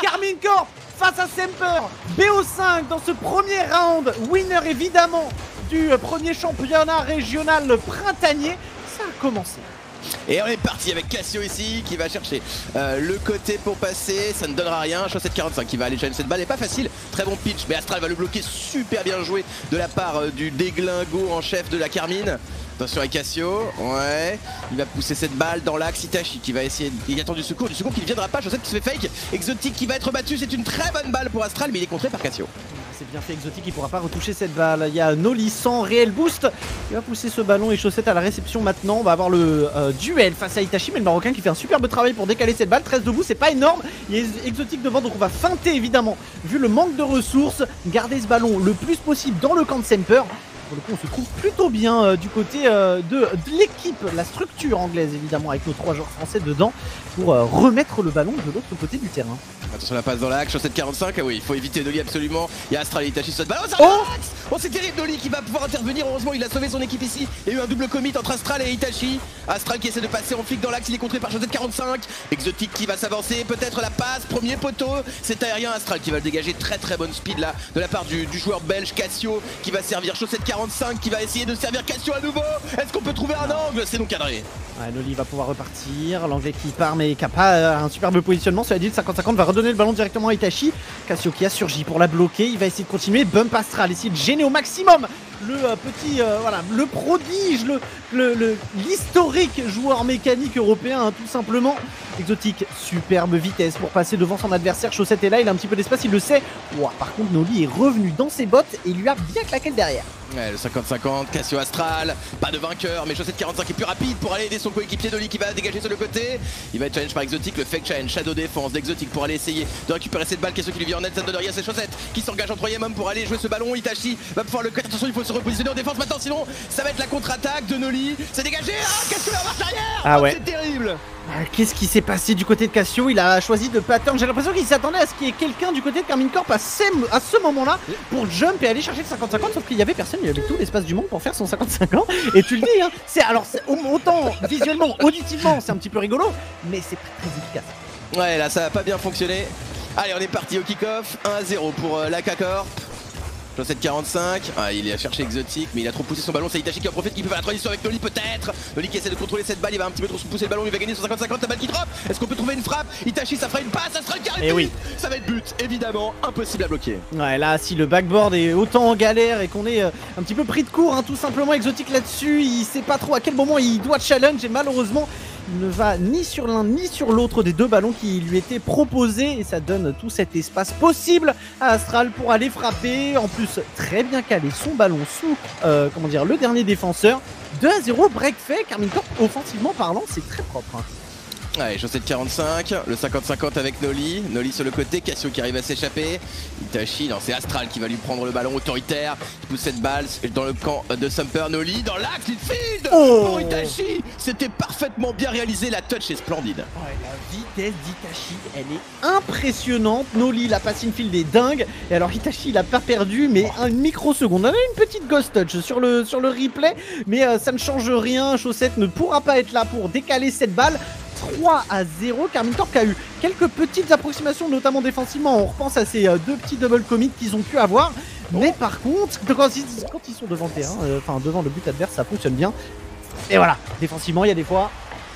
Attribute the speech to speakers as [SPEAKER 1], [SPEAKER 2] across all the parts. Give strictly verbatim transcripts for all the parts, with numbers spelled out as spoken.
[SPEAKER 1] Karmine Corp face à Semper. B O cinq dans ce premier round. Winner évidemment du premier championnat régional printanier. Ça a commencé.
[SPEAKER 2] Et on est parti avec Cassio ici qui va chercher euh, le côté pour passer, ça ne donnera rien. Chaussette quarante-cinq qui va aller challenger cette balle, est pas facile, très bon pitch, mais Astral va le bloquer, super bien joué de la part euh, du déglingo en chef de la Carmine. Attention avec Cassio, ouais, il va pousser cette balle dans l'axe. Itachi qui va essayer, il attend du secours, du secours qui ne viendra pas. Chaussette qui se fait fake, Exotique qui va être battu, c'est une très bonne balle pour Astral, mais il est contré par Cassio.
[SPEAKER 1] C'est bien fait, Exotique, il ne pourra pas retoucher cette balle. Il y a Noli sans réel boost. Il va pousser ce ballon et Chaussette à la réception maintenant. On va avoir le euh, duel face à Itachi, mais le Marocain qui fait un superbe travail pour décaler cette balle. treize debout, c'est pas énorme. Il y a Exotique devant, donc on va feinter évidemment. Vu le manque de ressources, garder ce ballon le plus possible dans le camp de Semper. Pour le coup, on se trouve plutôt bien euh, du côté euh, de, de l'équipe, la structure anglaise évidemment, avec nos trois joueurs français dedans pour euh, remettre le ballon de l'autre côté du terrain.
[SPEAKER 2] Attention la passe dans l'axe, Chaussette quarante-cinq, ah oui, il faut éviter Noli absolument. Il y a Astral et Itachi sur cette balle. Oh, ça
[SPEAKER 1] oh,
[SPEAKER 2] oh c'est terrible, Noli qui va pouvoir intervenir. Heureusement, il a sauvé son équipe ici. Il y a eu un double commit entre Astral et Itachi. Astral qui essaie de passer en flic dans l'axe, il est contré par Chaussette quarante-cinq. Exotique qui va s'avancer, peut-être la passe, premier poteau. C'est aérien, Astral qui va le dégager. Très très bonne speed là de la part du, du joueur belge Cassio qui va servir Chaussette quarante-cinq, qui va essayer de servir Cassio à nouveau. Est-ce qu'on peut trouver un angle? C'est donc cadré.
[SPEAKER 1] Ouais, Noli va pouvoir repartir, l'anglais qui part mais qui n'a pas euh, un superbe positionnement. Cela dit, le cinquante cinquante va redonner le ballon directement à Itachi. Cassio qui a surgi pour la bloquer, il va essayer de continuer. Bump Astral, essayer de gêner au maximum le euh, petit, euh, voilà, le prodige, le, le, le, l'historique joueur mécanique européen, hein, tout simplement. Exotique, superbe vitesse pour passer devant son adversaire. Chaussette est là, il a un petit peu d'espace, il le sait. Wow, par contre, Noli est revenu dans ses bottes et il lui a bien claqué le derrière.
[SPEAKER 2] Ouais, le cinquante cinquante, Cassio Astral, pas de vainqueur, mais Chaussette quarante-cinq est plus rapide pour aller aider son coéquipier Noli qui va dégager sur le côté. Il va être challenge par Exotique, le fake challenge, shadow défense d'Exotique pour aller essayer de récupérer cette balle. Cassio qui lui vient en net, ça ne donne rien, c'est Chaussette qui s'engage en troisième homme pour aller jouer ce ballon. Itachi va pouvoir le cut, attention il faut se repositionner en défense maintenant, sinon ça va être la contre-attaque de Noli. C'est dégagé, ah Cassio la marche arrière.
[SPEAKER 1] Ah ouais,
[SPEAKER 2] c'est terrible.
[SPEAKER 1] Ah, qu'est-ce qui s'est passé du côté de Cassio? Il a choisi de pattern. J'ai l'impression qu'il s'attendait à ce qu'il y ait quelqu'un du côté de Karmine Corp à, à ce moment-là pour jump et aller chercher le cinquante cinquante, sauf qu'il y avait personne, il y avait tout l'espace du monde pour faire son cinquante cinquante. Et tu le dis, hein, c'est alors autant visuellement, auditivement, c'est un petit peu rigolo, mais c'est très efficace.
[SPEAKER 2] Ouais, là ça va pas bien fonctionner. Allez, on est parti au kick-off, un à zéro pour euh, l'A K Corp. Chaussette quarante-cinq, ah, il a cherché Exotique mais il a trop poussé son ballon, c'est Itachi qui en profite, qui peut faire la transition avec Noli peut-être. Noli qui essaie de contrôler cette balle, il va un petit peu trop pousser le ballon, il va gagner sur cinquante cinquante, la balle qui drop. Est-ce qu'on peut trouver une frappe? Itachi ça fera une passe, ça sera le carré.
[SPEAKER 1] Et oui,
[SPEAKER 2] ça va être but, évidemment, impossible à bloquer.
[SPEAKER 1] Ouais, là si le backboard est autant en galère et qu'on est euh, un petit peu pris de court, hein, tout simplement Exotique là-dessus, il sait pas trop à quel moment il doit challenge et malheureusement il ne va ni sur l'un ni sur l'autre des deux ballons qui lui étaient proposés et ça donne tout cet espace possible à Astral pour aller frapper. En plus, très bien calé son ballon sous euh, comment dire, le dernier défenseur. deux à zéro, break fait. Karmine Corp, offensivement parlant, c'est très propre. Hein.
[SPEAKER 2] Allez, Chaussette quarante-cinq, le cinquante cinquante avec Noli, Noli sur le côté, Cassio qui arrive à s'échapper, Itachi, non c'est Astral qui va lui prendre le ballon autoritaire, qui pousse cette balle dans le camp de Semper. Noli dans l'axe, Linfield oh pour Itachi, c'était parfaitement bien réalisé, la touch est splendide.
[SPEAKER 1] Ouais, la vitesse d'Itachi, elle est impressionnante. Noli, la pass infield est dingue, et alors Itachi il a pas perdu, mais une microseconde. On a une petite ghost touch sur le, sur le replay, mais euh, ça ne change rien, Chaussette ne pourra pas être là pour décaler cette balle. trois à zéro, Karmine Corp a eu quelques petites approximations, notamment défensivement. On repense à ces euh, deux petits double commits qu'ils ont pu avoir. Mais par contre, quand ils, quand ils sont devant le terrain, enfin euh, devant le but adverse, ça fonctionne bien. Et voilà, défensivement, il y a des fois...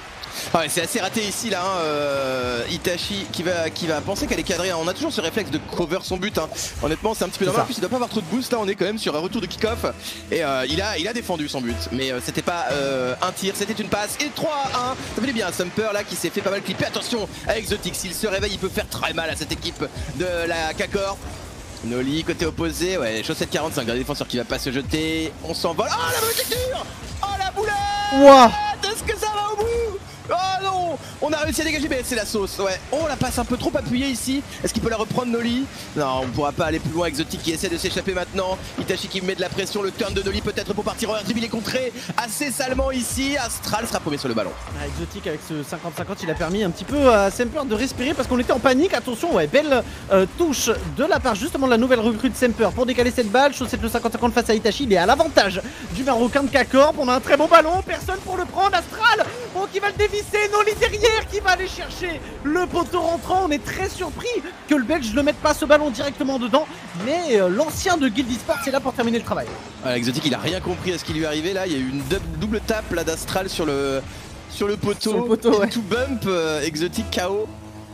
[SPEAKER 2] Ah ouais, c'est assez raté ici là, hein. euh, Itachi qui va, qui va penser qu'elle est cadrée, hein. On a toujours ce réflexe de cover son but, hein. Honnêtement c'est un petit peu normal, en plus il doit pas avoir trop de boost, là on est quand même sur un retour de kick-off. Et euh, il, a, il a défendu son but, mais euh, c'était pas euh, un tir, c'était une passe. Et trois à un, ça fait bien, Semper là qui s'est fait pas mal clipper. Attention à Exotique, s'il se réveille il peut faire très mal à cette équipe de la K Corp. Noli côté opposé, ouais, Chaussette quarante-cinq, un défenseur qui va pas se jeter, on s'envole. Oh la boutique, oh la boulette
[SPEAKER 1] wow.
[SPEAKER 2] Est-ce que ça va au bout? Oh non, on a réussi à dégager, mais c'est la sauce, ouais. Oh, la passe un peu trop appuyée ici. Est-ce qu'il peut la reprendre, Noli? Non, on pourra pas aller plus loin. Exotique qui essaie de s'échapper maintenant. Itachi qui met de la pression, le turn de Noli peut-être pour partir en R G B. Il est contré assez salement ici. Astral sera premier sur le ballon.
[SPEAKER 1] Ah, Exotique avec ce cinquante cinquante, il a permis un petit peu à Semper de respirer parce qu'on était en panique. Attention, ouais, belle euh, touche de la part justement de la nouvelle recrue de Semper pour décaler cette balle. Chaussette le cinquante cinquante face à Itachi. Il est à l'avantage du Marocain de K Corp. On a un très bon ballon, personne pour le prendre. Astral, oh, qui va le dévisser. Noli derrière. Pierre qui va aller chercher le poteau rentrant. On est très surpris que le Belge ne mette pas ce ballon directement dedans. Mais euh, l'ancien de Guild Esports est là pour terminer le travail.
[SPEAKER 2] Ah, Exotic, il a rien compris à ce qui lui est arrivé là. Il y a eu une double tape là d'Astral sur le, sur le poteau.
[SPEAKER 1] Sur le poteau, ouais.
[SPEAKER 2] Tout bump, euh, Exotic K O.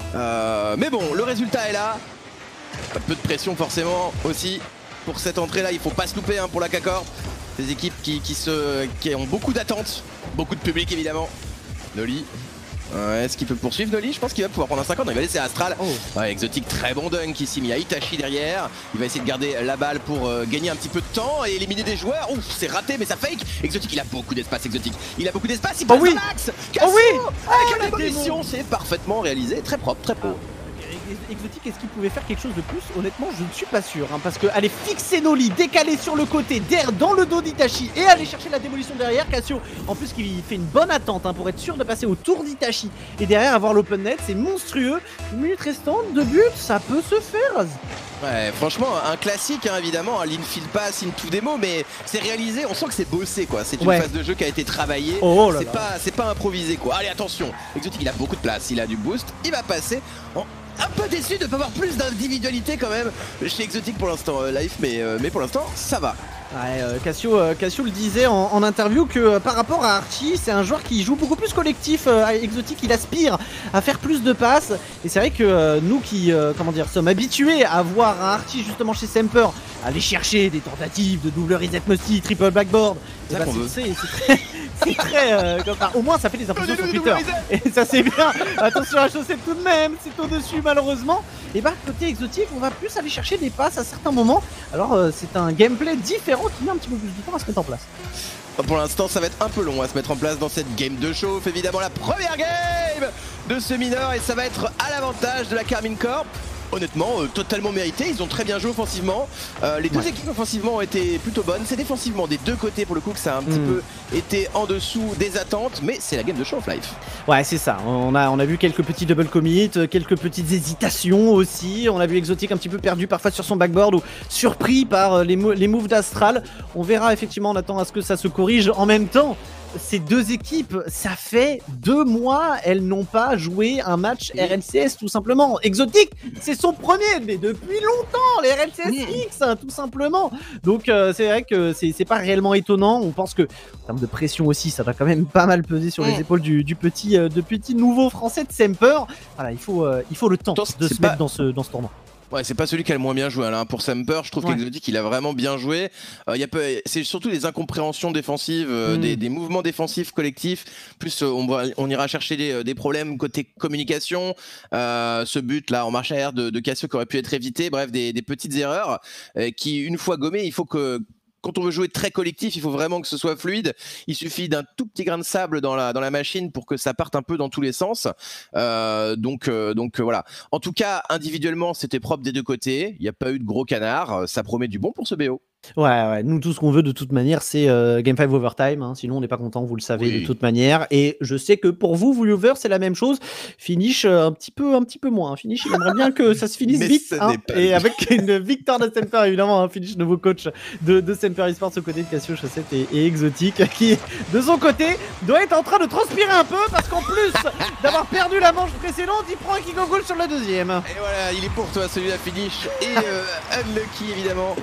[SPEAKER 2] Euh, mais bon, le résultat est là. Un peu de pression forcément aussi pour cette entrée là. Il faut pas se louper hein, pour la K-Corp. Des équipes qui, qui, se, qui ont beaucoup d'attentes, beaucoup de public évidemment. Noli. Ouais, est-ce qu'il peut poursuivre Noli? Je pense qu'il va pouvoir prendre un cinquante, il va laisser Astral. Oh. Ouais, Exotic, très bon dunk ici, mais il y a Itachi derrière. Il va essayer de garder la balle pour euh, gagner un petit peu de temps et éliminer des joueurs. Ouf, c'est raté, mais ça fake. Exotic, il a beaucoup d'espace, Exotic. Il a beaucoup d'espace, il passe
[SPEAKER 1] oh oui.
[SPEAKER 2] dans l'axe.
[SPEAKER 1] Oh oui.
[SPEAKER 2] Avec la démolition, c'est parfaitement réalisé, très propre, très pro.
[SPEAKER 1] Exotic, est-ce qu'il pouvait faire quelque chose de plus? Honnêtement, je ne suis pas sûr, hein, parce que aller fixer Noli, décaler sur le côté, d'air dans le dos d'Itachi et aller chercher la démolition derrière, Cassio, en plus qui fait une bonne attente hein, pour être sûr de passer au tour d'Itachi et derrière avoir l'open net, c'est monstrueux. Une minute restante, deux buts, ça peut se faire.
[SPEAKER 2] Ouais, franchement, un classique hein, évidemment, un l'infield pass, into démo, mais c'est réalisé, on sent que c'est bossé quoi. C'est une
[SPEAKER 1] ouais.
[SPEAKER 2] phase de jeu qui a été travaillée,
[SPEAKER 1] oh
[SPEAKER 2] c'est pas, c'est pas improvisé quoi. Allez attention, Exotic il a beaucoup de place, il a du boost, il va passer. En... Un peu déçu de ne pas avoir plus d'individualité quand même chez Exotic pour l'instant euh, live, mais, euh, mais pour l'instant ça va.
[SPEAKER 1] Ouais, euh, Cassio, euh, Cassio le disait en, en interview que euh, par rapport à Archie, c'est un joueur qui joue beaucoup plus collectif. euh, Exotic, il aspire à faire plus de passes. Et c'est vrai que euh, nous qui euh, comment dire, sommes habitués à voir un Archie justement chez Semper aller chercher des tentatives de double reset musty, triple backboard,
[SPEAKER 2] c'est bah,
[SPEAKER 1] très, très, très euh, comme ça. Au moins ça fait des impressions sur Twitter. Et ça c'est bien. Attention à la chaussette tout de même, c'est au-dessus malheureusement. Et bah côté Exotic, on va plus aller chercher des passes à certains moments. Alors euh, c'est un gameplay différent qui met un petit peu plus de temps à se mettre en place.
[SPEAKER 2] Pour l'instant ça va être un peu long à se mettre en place dans cette game de chauffe. Évidemment la première game de ce mineur et ça va être à l'avantage de la Karmine Corp. Honnêtement, euh, totalement mérité, ils ont très bien joué offensivement. Euh, les deux ouais. équipes offensivement ont été plutôt bonnes. C'est défensivement des deux côtés pour le coup que ça a un petit mmh. peu été en dessous des attentes, mais c'est la game de chauffe live.
[SPEAKER 1] Ouais, c'est ça. On a, on a vu quelques petits double commits, quelques petites hésitations aussi. On a vu Exotic un petit peu perdu parfois sur son backboard ou surpris par les, mo les moves d'Astral. On verra effectivement, on attend à ce que ça se corrige en même temps. Ces deux équipes, ça fait deux mois, elles n'ont pas joué un match R L C S tout simplement. Exotic, c'est son premier, mais depuis longtemps, les R L C S X, hein, tout simplement. Donc euh, c'est vrai que c'est pas réellement étonnant. On pense que, en termes de pression aussi, ça va quand même pas mal peser sur les épaules du, du petit, euh, de petit nouveau français de Semper. Voilà, il faut, euh, il faut le temps de se pas... mettre dans ce, dans ce tournoi.
[SPEAKER 2] Ouais, c'est pas celui qui a le moins bien joué hein. Pour Semper, je trouve ouais. qu'Exotic il a vraiment bien joué. Euh, y a peu... C'est surtout les incompréhensions défensives, euh, mm. des, des mouvements défensifs collectifs. Plus euh, on, va, on ira chercher des, des problèmes côté communication. Euh, ce but là en marche arrière de, de Cassio qui aurait pu être évité. Bref, des, des petites erreurs euh, qui, une fois gommées, il faut que. Quand on veut jouer très collectif, il faut vraiment que ce soit fluide. Il suffit d'un tout petit grain de sable dans la, dans la machine pour que ça parte un peu dans tous les sens. Euh, donc, euh, donc euh, voilà. En tout cas, individuellement, c'était propre des deux côtés. Il n'y a pas eu de gros canard. Ça promet du bon pour ce B O.
[SPEAKER 1] Ouais, ouais, nous tout ce qu'on veut de toute manière c'est euh, Game cinq Overtime, hein. Sinon on n'est pas content, vous le savez oui. de toute manière. Et je sais que pour vous, vous viewers, c'est la même chose. Finish euh, un petit peu, un petit peu moins. Finish, il aimerait bien que ça se finisse vite. Hein, et lui. Avec une victoire de Semper évidemment, hein, Finish, nouveau coach de, de Semper Esports aux côtés de Cassio, Chaussette et, et Exotic, qui de son côté doit être en train de transpirer un peu parce qu'en plus d'avoir perdu la manche précédente, il prend un kick goal sur la deuxième. Et
[SPEAKER 2] voilà, il est pour toi celui-là Finish et euh, Unlucky évidemment.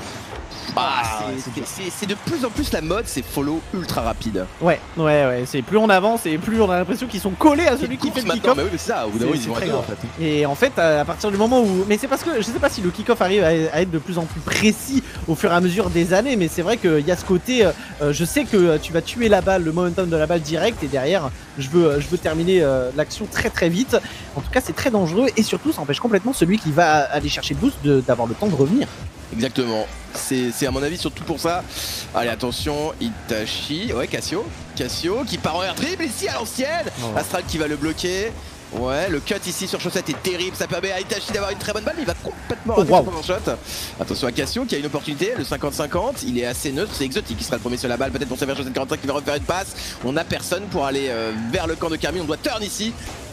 [SPEAKER 2] Ah, c'est de plus en plus la mode, c'est follow ultra rapide.
[SPEAKER 1] Ouais, ouais, ouais. C'est plus on avance et plus on a l'impression qu'ils sont collés à celui qui fait le kick-off.
[SPEAKER 2] Bah oui, c'est ça. Au bout d'un moment, ils vont être en fait.
[SPEAKER 1] Et en fait, à partir du moment où, mais c'est parce que je sais pas si le kick-off arrive à être de plus en plus précis au fur et à mesure des années, mais c'est vrai qu'il y a ce côté. Euh, je sais que tu vas tuer la balle, le momentum de la balle direct, et derrière, je veux, je veux terminer euh, l'action très très vite. En tout cas, c'est très dangereux et surtout, ça empêche complètement celui qui va aller chercher le boost d'avoir le temps de revenir.
[SPEAKER 2] Exactement, c'est à mon avis surtout pour ça. Allez attention, Itachi, ouais Cassio, Cassio qui part en air dribble ici à l'ancienne. Oh. Astral qui va le bloquer. Ouais, le cut ici sur Chaussette est terrible, ça permet à Itachi d'avoir une très bonne balle, mais il va complètement rater oh, wow. son shot. Attention à Cassio qui a une opportunité, le cinquante cinquante, il est assez neutre, c'est Exotic qui sera le premier sur la balle, peut-être pour sévère Chaussette quarante-cinq qui va refaire une passe. On n'a personne pour aller euh, vers le camp de Karmine, on doit turn ici.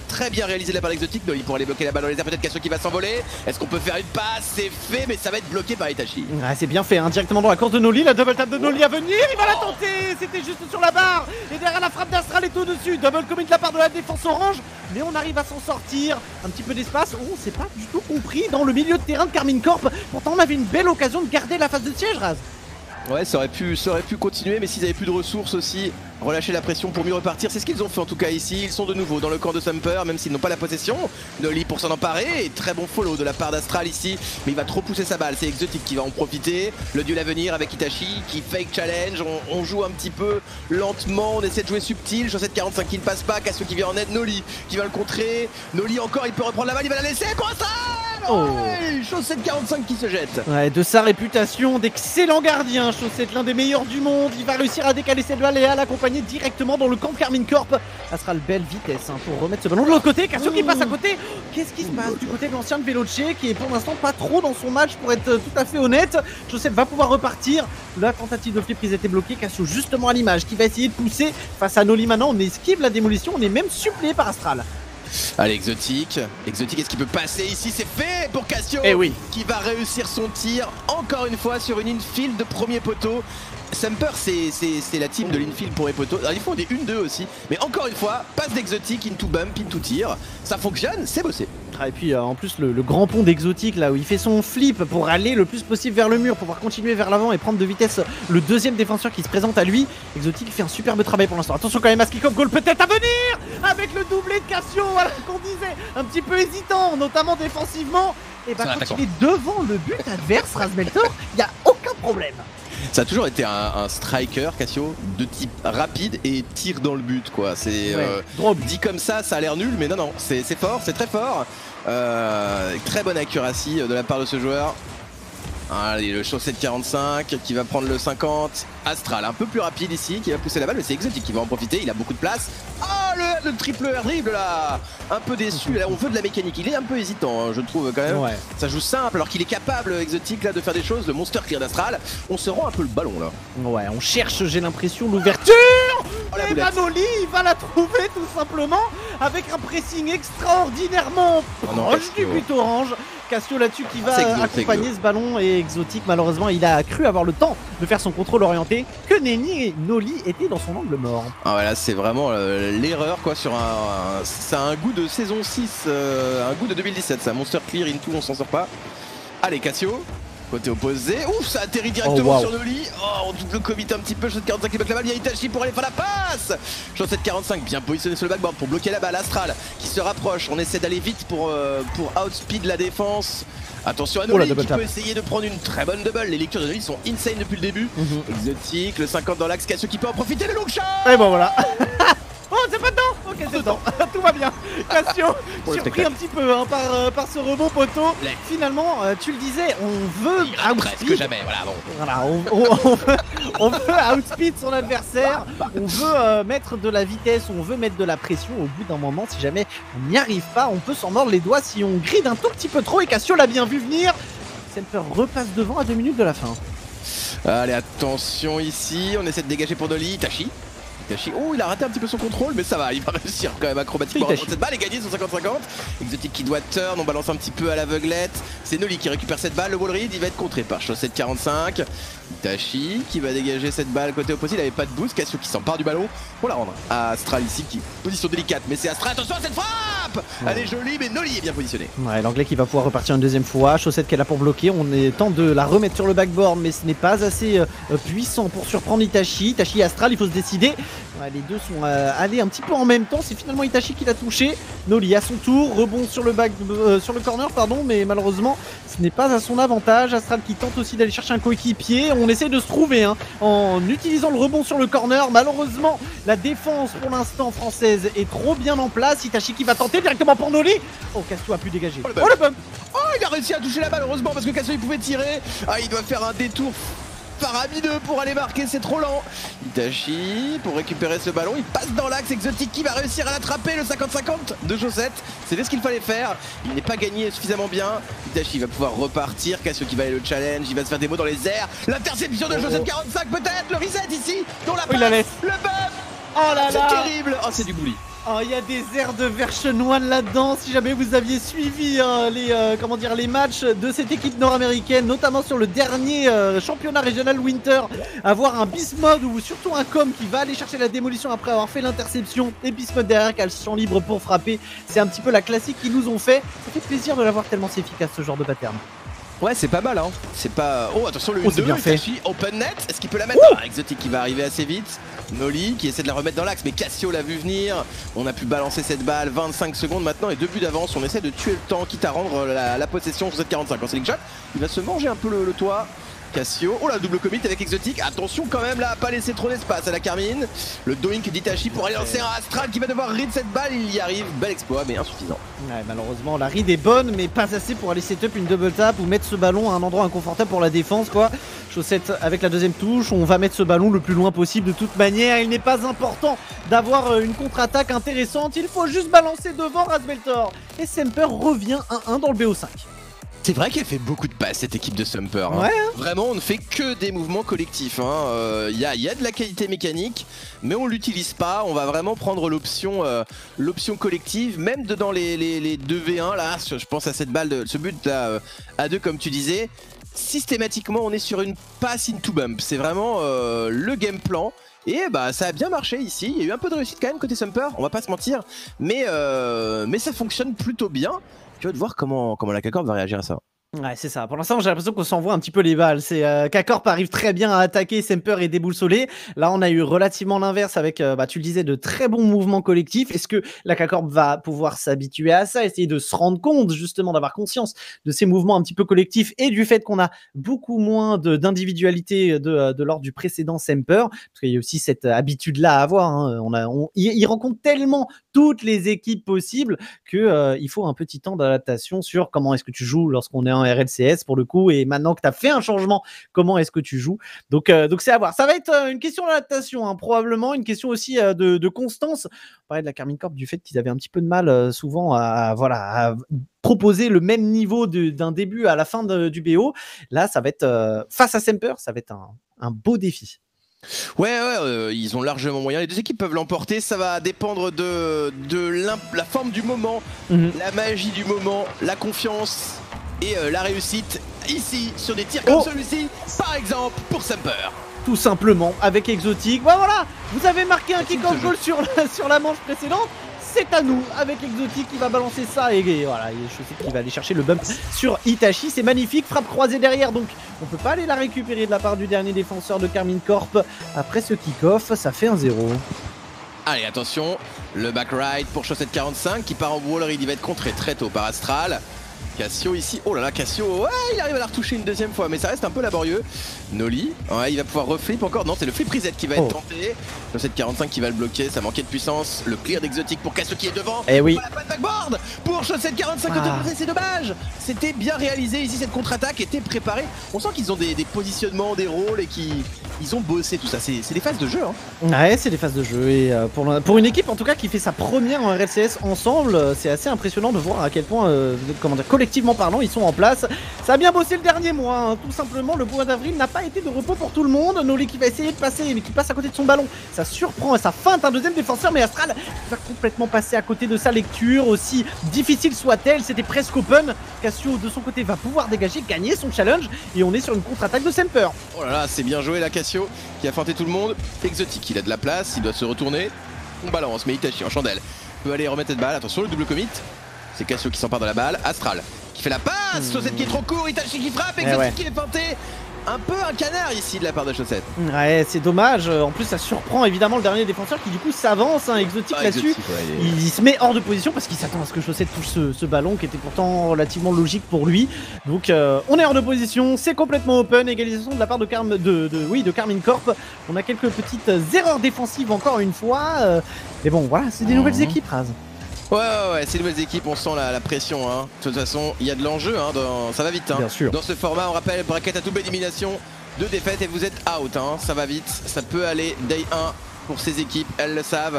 [SPEAKER 2] très bien réalisé de la part d'Exotic. Noli pour aller bloquer la balle dans les airs, peut-être Cassio qui va s'envoler. Est-ce qu'on peut faire une passe? C'est fait, mais ça va être bloqué par Itachi.
[SPEAKER 1] Ouais, c'est bien fait, hein, directement dans la course de Noli, la double tap de Noli à venir, il va la tenter, c'était juste sur la barre, et derrière la frappe d'Astral est au-dessus, double commit de la part de la défense orange, mais on arrive à s'en sortir, un petit peu d'espace, on s'est pas du tout compris dans le milieu de terrain de Karmine Corp, pourtant on avait une belle occasion de garder la phase de siège, Raz.
[SPEAKER 2] Ouais, ça aurait pu, ça aurait pu continuer, mais s'ils avaient plus de ressources aussi, relâcher la pression pour mieux repartir, c'est ce qu'ils ont fait en tout cas ici. Ils sont de nouveau dans le camp de Sumper, même s'ils n'ont pas la possession. Noli pour s'en emparer, et très bon follow de la part d'Astral ici, mais il va trop pousser sa balle. C'est Exotic qui va en profiter. Le duel à venir avec Itachi qui fake challenge. On, on joue un petit peu lentement, on essaie de jouer subtil. Chaussette quarante-cinq qui ne passe pas, Cassio qui vient en aide, Noli qui va le contrer. Noli encore, il peut reprendre la balle, il va la laisser pour Astral. Oh. Ouais, Chaussette quarante-cinq qui se jette.
[SPEAKER 1] Ouais, de sa réputation d'excellent gardien, Chaussette l'un des meilleurs du monde, il va réussir à décaler cette balle et à l'accompagner directement dans le camp de Karmine Corp. Ça sera le belle vitesse hein, pour remettre ce ballon de l'autre côté. Cassio qui passe à côté. Qu'est-ce qui se passe du côté de l'ancien de Veloce qui est pour l'instant pas trop dans son match pour être tout à fait honnête. Chaussette va pouvoir repartir. La tentative de flip prise était bloquée. Cassio justement à l'image qui va essayer de pousser face à Noli. Maintenant on esquive la démolition, on est même suppléé par Astral.
[SPEAKER 2] Allez, Exotic. Exotic, est-ce qu'il peut passer ici? C'est fait pour Cassio.
[SPEAKER 1] Eh oui.
[SPEAKER 2] Qui va réussir son tir encore une fois sur une infield de premier poteau. Sumper, c'est la team de l'infield pour les poteaux. Alors, ils font des un deux aussi. Mais encore une fois, passe d'Exotic, into bump, into tir. Ça fonctionne, c'est bossé.
[SPEAKER 1] Ah, et puis euh, en plus le, le grand pont d'Exotic là où il fait son flip pour aller le plus possible vers le mur, pour pouvoir continuer vers l'avant et prendre de vitesse le deuxième défenseur qui se présente à lui. Exotic fait un superbe travail pour l'instant. Attention quand même à ce kick-off goal peut-être à venir avec le doublé de Cassio, voilà qu'on disait, un petit peu hésitant, notamment défensivement. Et bah quand il est devant le but adverse, Razmeltor, il n'y a aucun problème.
[SPEAKER 2] Ça a toujours été un, un striker, Cassio, de type rapide et tire dans le but, quoi. C'est ouais, euh, dit comme ça, ça a l'air nul, mais non, non, c'est fort, c'est très fort. Euh, très bonne accuracy de la part de ce joueur. Allez, le Chaussette quarante-cinq qui va prendre le cinquante. Astral, un peu plus rapide ici, qui va pousser la balle, mais c'est Exotic qui va en profiter, il a beaucoup de place. Oh, le, le triple air dribble là. Un peu déçu, là on veut de la mécanique, il est un peu hésitant, hein, je trouve quand même. Ouais. Ça joue simple, alors qu'il est capable, Exotic, là, de faire des choses. Le monster clear d'Astral, on se rend un peu le ballon là.
[SPEAKER 1] Ouais, on cherche, j'ai l'impression, l'ouverture. Oh, et Noli, il va la trouver tout simplement, avec un pressing extraordinairement proche oh non, du but orange. Cassio là-dessus qui va ah, accompagner ce ballon, et Exotic malheureusement il a cru avoir le temps de faire son contrôle orienté que Nenny et Noli étaient dans son angle mort.
[SPEAKER 2] Ah ouais, là c'est vraiment euh, l'erreur quoi sur un, un ça a un goût de saison six, euh, un goût de deux mille dix-sept ça, Monster Clear into on s'en sort pas. Allez Cassio, côté opposé, ouf ça atterrit directement oh, wow. sur Noli. Oh on double commit un petit peu, Chaussette quarante-cinq qui bloque la balle, il y a Itachi pour aller faire la passe. Chaussette quarante-cinq bien positionné sur le backboard pour bloquer la balle, Astral qui se rapproche, on essaie d'aller vite pour, euh, pour outspeed la défense. Attention à Noli oh, qui peut essayer de prendre une très bonne double, les lectures de Noli sont insane depuis le début. Mm-hmm. Exotic, le cinquante dans l'axe, Cassio qui peut en profiter, le long shot.
[SPEAKER 1] Et bon voilà. Oh c'est pas dedans. Ok c'est dedans, tout va bien. Cassio, surpris un petit peu hein, par, euh, par ce rebond poteau. Finalement, euh, tu le disais, on veut
[SPEAKER 2] outspeed. Que jamais, voilà, bon.
[SPEAKER 1] Voilà, on, on, on, veut, on veut outspeed son adversaire, on veut euh, mettre de la vitesse, on veut mettre de la pression. Au bout d'un moment, si jamais on n'y arrive pas, on peut s'en mordre les doigts si on gride un tout petit peu trop. Et Cassio l'a bien vu venir. Sumper repasse devant à deux minutes de la fin.
[SPEAKER 2] Allez, attention ici, on essaie de dégager pour Noli, Itachi. Itachi, oh il a raté un petit peu son contrôle mais ça va, il va réussir quand même acrobatiquement cette balle et gagner son cinquante cinquante. Exotic qui doit turn, on balance un petit peu à l'aveuglette. C'est Noli qui récupère cette balle, le wall read il va être contré par Chaussette quarante-cinq. Itachi qui va dégager cette balle côté opposé, il avait pas de boost, Cassio qui s'empare du ballon pour la rendre à Astral ici qui position délicate mais c'est Astral, attention à cette frappe ouais. Elle est jolie mais Noli est bien positionné.
[SPEAKER 1] Ouais l'anglais qui va pouvoir repartir une deuxième fois, Chaussette qui est là pour bloquer, on est temps de la remettre sur le backboard mais ce n'est pas assez euh, puissant pour surprendre Itachi. Itachi et Astral il faut se décider. Ouais, les deux sont euh, allés un petit peu en même temps, c'est finalement Itachi qui l'a touché. Noli à son tour, rebond sur le back, euh, sur le corner pardon, mais malheureusement ce n'est pas à son avantage. Astral qui tente aussi d'aller chercher un coéquipier, on essaie de se trouver hein, en utilisant le rebond sur le corner. Malheureusement la défense pour l'instant française est trop bien en place. Itachi qui va tenter directement pour Noli. Oh Cassio a pu dégager. Oh le, oh, le bump.
[SPEAKER 2] Oh il a réussi à toucher la balle heureusement parce que Cassio il pouvait tirer. Ah il doit faire un détour faramineux pour aller marquer, c'est trop lent. Itachi pour récupérer ce ballon, il passe dans l'axe, Exotic qui va réussir à l'attraper, le cinquante cinquante de Chaussette. C'était ce qu'il fallait faire, il n'est pas gagné suffisamment bien. Itachi va pouvoir repartir, Cassio qui va aller le challenge, il va se faire des mots dans les airs. L'interception de oh, Chaussette quarante-cinq peut-être, le reset ici, dont la passe,
[SPEAKER 1] oui, la
[SPEAKER 2] le bump.
[SPEAKER 1] Oh là là,
[SPEAKER 2] c'est terrible. Oh c'est du bully.
[SPEAKER 1] Oh, il y a des airs de version un là-dedans. Si jamais vous aviez suivi hein, les, euh, comment dire, les matchs de cette équipe nord-américaine, notamment sur le dernier euh, championnat régional Winter, avoir un Beast Mode ou surtout un Com qui va aller chercher la démolition après avoir fait l'interception et Beast Mode derrière qui a le champ libre pour frapper, c'est un petit peu la classique qu'ils nous ont fait. Ça fait plaisir de l'avoir tellement c'est efficace ce genre de pattern.
[SPEAKER 2] Ouais, c'est pas mal, hein. C'est pas. Oh, attention, le
[SPEAKER 1] oh, c'est bien fait.
[SPEAKER 2] Itachi, open net. Est-ce qu'il peut la mettre? Ah, Exotic qui va arriver assez vite. Noli qui essaie de la remettre dans l'axe, mais Cassio l'a vu venir. On a pu balancer cette balle. vingt-cinq secondes maintenant et deux buts d'avance. On essaie de tuer le temps, quitte à rendre la, la possession sur cette quarante-cinq. En Slick Shot, il va se manger un peu le, le toit. Cassio, oh la double commit avec Exotic, attention quand même là, à pas laisser trop d'espace à la Carmine. Le doink d'Itachi pour aller lancer un Astral qui va devoir read cette balle, il y arrive, bel exploit mais insuffisant.
[SPEAKER 1] Ouais, malheureusement la read est bonne mais pas assez pour aller setup une double tap ou mettre ce ballon à un endroit inconfortable pour la défense quoi. Chaussette avec la deuxième touche, on va mettre ce ballon le plus loin possible de toute manière, il n'est pas important d'avoir une contre-attaque intéressante, il faut juste balancer devant Razbeltor. Et Semper revient un un dans le B O cinq.
[SPEAKER 2] C'est vrai qu'elle fait beaucoup de passes cette équipe de Sumper. Hein.
[SPEAKER 1] Ouais.
[SPEAKER 2] Vraiment, on ne fait que des mouvements collectifs. Il hein. euh, y, a, y a de la qualité mécanique, mais on l'utilise pas. On va vraiment prendre l'option euh, l'option collective, même dans les, les, les deux v un. Là, je pense à cette balle, de, ce but là, euh, à deux comme tu disais. Systématiquement, on est sur une pass into bump. C'est vraiment euh, le game plan. Et bah ça a bien marché ici. Il y a eu un peu de réussite quand même côté Sumper, on va pas se mentir. Mais, euh, mais ça fonctionne plutôt bien. Tu vas te voir comment, comment la K-Corp va réagir à ça.
[SPEAKER 1] Ouais, c'est ça. Pour l'instant, j'ai l'impression qu'on s'envoie un petit peu les balles. C'est euh, K-Corp arrive très bien à attaquer Semper et déboussoler. Là, on a eu relativement l'inverse avec, euh, bah, tu le disais, de très bons mouvements collectifs. Est-ce que la K-Corp va pouvoir s'habituer à ça, essayer de se rendre compte, justement, d'avoir conscience de ces mouvements un petit peu collectifs et du fait qu'on a beaucoup moins d'individualité de, de, de l'ordre du précédent Semper, parce qu'il y a aussi cette habitude-là à avoir. Hein. On a, on, il, il rencontre tellement toutes les équipes possibles que euh, il faut un petit temps d'adaptation sur comment est-ce que tu joues lorsqu'on est en R L C S pour le coup, et maintenant que tu as fait un changement, comment est-ce que tu joues? Donc euh, donc c'est à voir. Ça va être euh, une question d'adaptation, hein, probablement une question aussi euh, de, de constance. On parlait de la Carmine Corp, du fait qu'ils avaient un petit peu de mal euh, souvent à, à, voilà, à proposer le même niveau d'un début à la fin de, du B O. Là, ça va être euh, face à Semper, ça va être un, un beau défi.
[SPEAKER 2] Ouais, ouais, euh, ils ont largement moyen. Les deux équipes peuvent l'emporter. Ça va dépendre de, de la forme du moment, mmh. la magie du moment, la confiance et euh, la réussite ici sur des tirs comme oh. celui-ci, par exemple pour Sumper.
[SPEAKER 1] Tout simplement avec Exotic. Bah voilà, vous avez marqué un kick-off goal sur la, sur la manche précédente. C'est à nous avec Exotic qui va balancer ça et, et voilà, je sais qu'il va aller chercher le bump sur Itachi, c'est magnifique, frappe croisée derrière donc on peut pas aller la récupérer de la part du dernier défenseur de Carmine Corp. Après ce kick-off, ça fait un zéro.
[SPEAKER 2] Allez attention, le back ride pour Chaussette quarante-cinq qui part en wall read, il va être contré très tôt par Astral. Cassio ici, oh là là Cassio, ouais il arrive à la retoucher une deuxième fois mais ça reste un peu laborieux. Noli, ouais il va pouvoir reflip encore, non c'est le flip reset qui va être oh. tenté. Chaussette quarante-cinq qui va le bloquer, ça manquait de puissance. Le clear d'Exotic pour Cassio qui est devant.
[SPEAKER 1] Et oui.
[SPEAKER 2] La patte backboard pour Chaussette quarante-cinq ah. c'est dommage. C'était bien réalisé ici, cette contre-attaque était préparée. On sent qu'ils ont des, des positionnements, des rôles et qu'ils ils ont bossé tout ça, c'est des phases de jeu. Hein.
[SPEAKER 1] Ouais c'est des phases de jeu et euh, pour, pour une équipe en tout cas qui fait sa première en R L C S ensemble, euh, c'est assez impressionnant de voir à quel point, euh, comment dire, collectivement parlant, ils sont en place. Ça a bien bossé le dernier mois, hein. Tout simplement le mois d'avril n'a pas été de repos pour tout le monde. Noli qui va essayer de passer mais qui passe à côté de son ballon, ça surprend et ça feinte un deuxième défenseur mais Astral va complètement passer à côté de sa lecture, aussi difficile soit-elle, c'était presque open. Cassio de son côté va pouvoir dégager, gagner son challenge et on est sur une contre-attaque de Semper.
[SPEAKER 2] Oh là là c'est bien joué là Cassio qui a feinté tout le monde. Exotic il a de la place, il doit se retourner, on balance mais Itachi en chandelle peut aller remettre cette balle, attention le double commit. C'est Cassio qui s'empare de la balle, Astral qui fait la passe, mmh. Chaussette qui est trop court, Itachi qui frappe, Exotic ouais. qui est feinté. Un peu un canard ici de la part de Chaussette. Ouais,
[SPEAKER 1] c'est dommage. En plus, ça surprend évidemment le dernier défenseur qui du coup s'avance. Hein, Exotic ah, là-dessus. Ouais, il, il se met hors de position parce qu'il s'attend à ce que Chaussette touche ce, ce ballon qui était pourtant relativement logique pour lui. Donc, euh, on est hors de position. C'est complètement open. Égalisation de la part de, Carm de, de, oui, de Carmine Corp. On a quelques petites erreurs défensives encore une fois. Euh, mais bon, voilà, c'est des mmh. nouvelles équipes, Raz.
[SPEAKER 2] Ouais, ouais, ouais, c'est une nouvelle équipe, on sent la, la pression. Hein. De toute façon, il y a de l'enjeu, hein, dans... ça va vite. Hein.
[SPEAKER 1] Bien sûr.
[SPEAKER 2] Dans ce format, on rappelle, bracket à double élimination, deux défaites et vous êtes out. Hein. Ça va vite, ça peut aller day un pour ces équipes, elles le savent.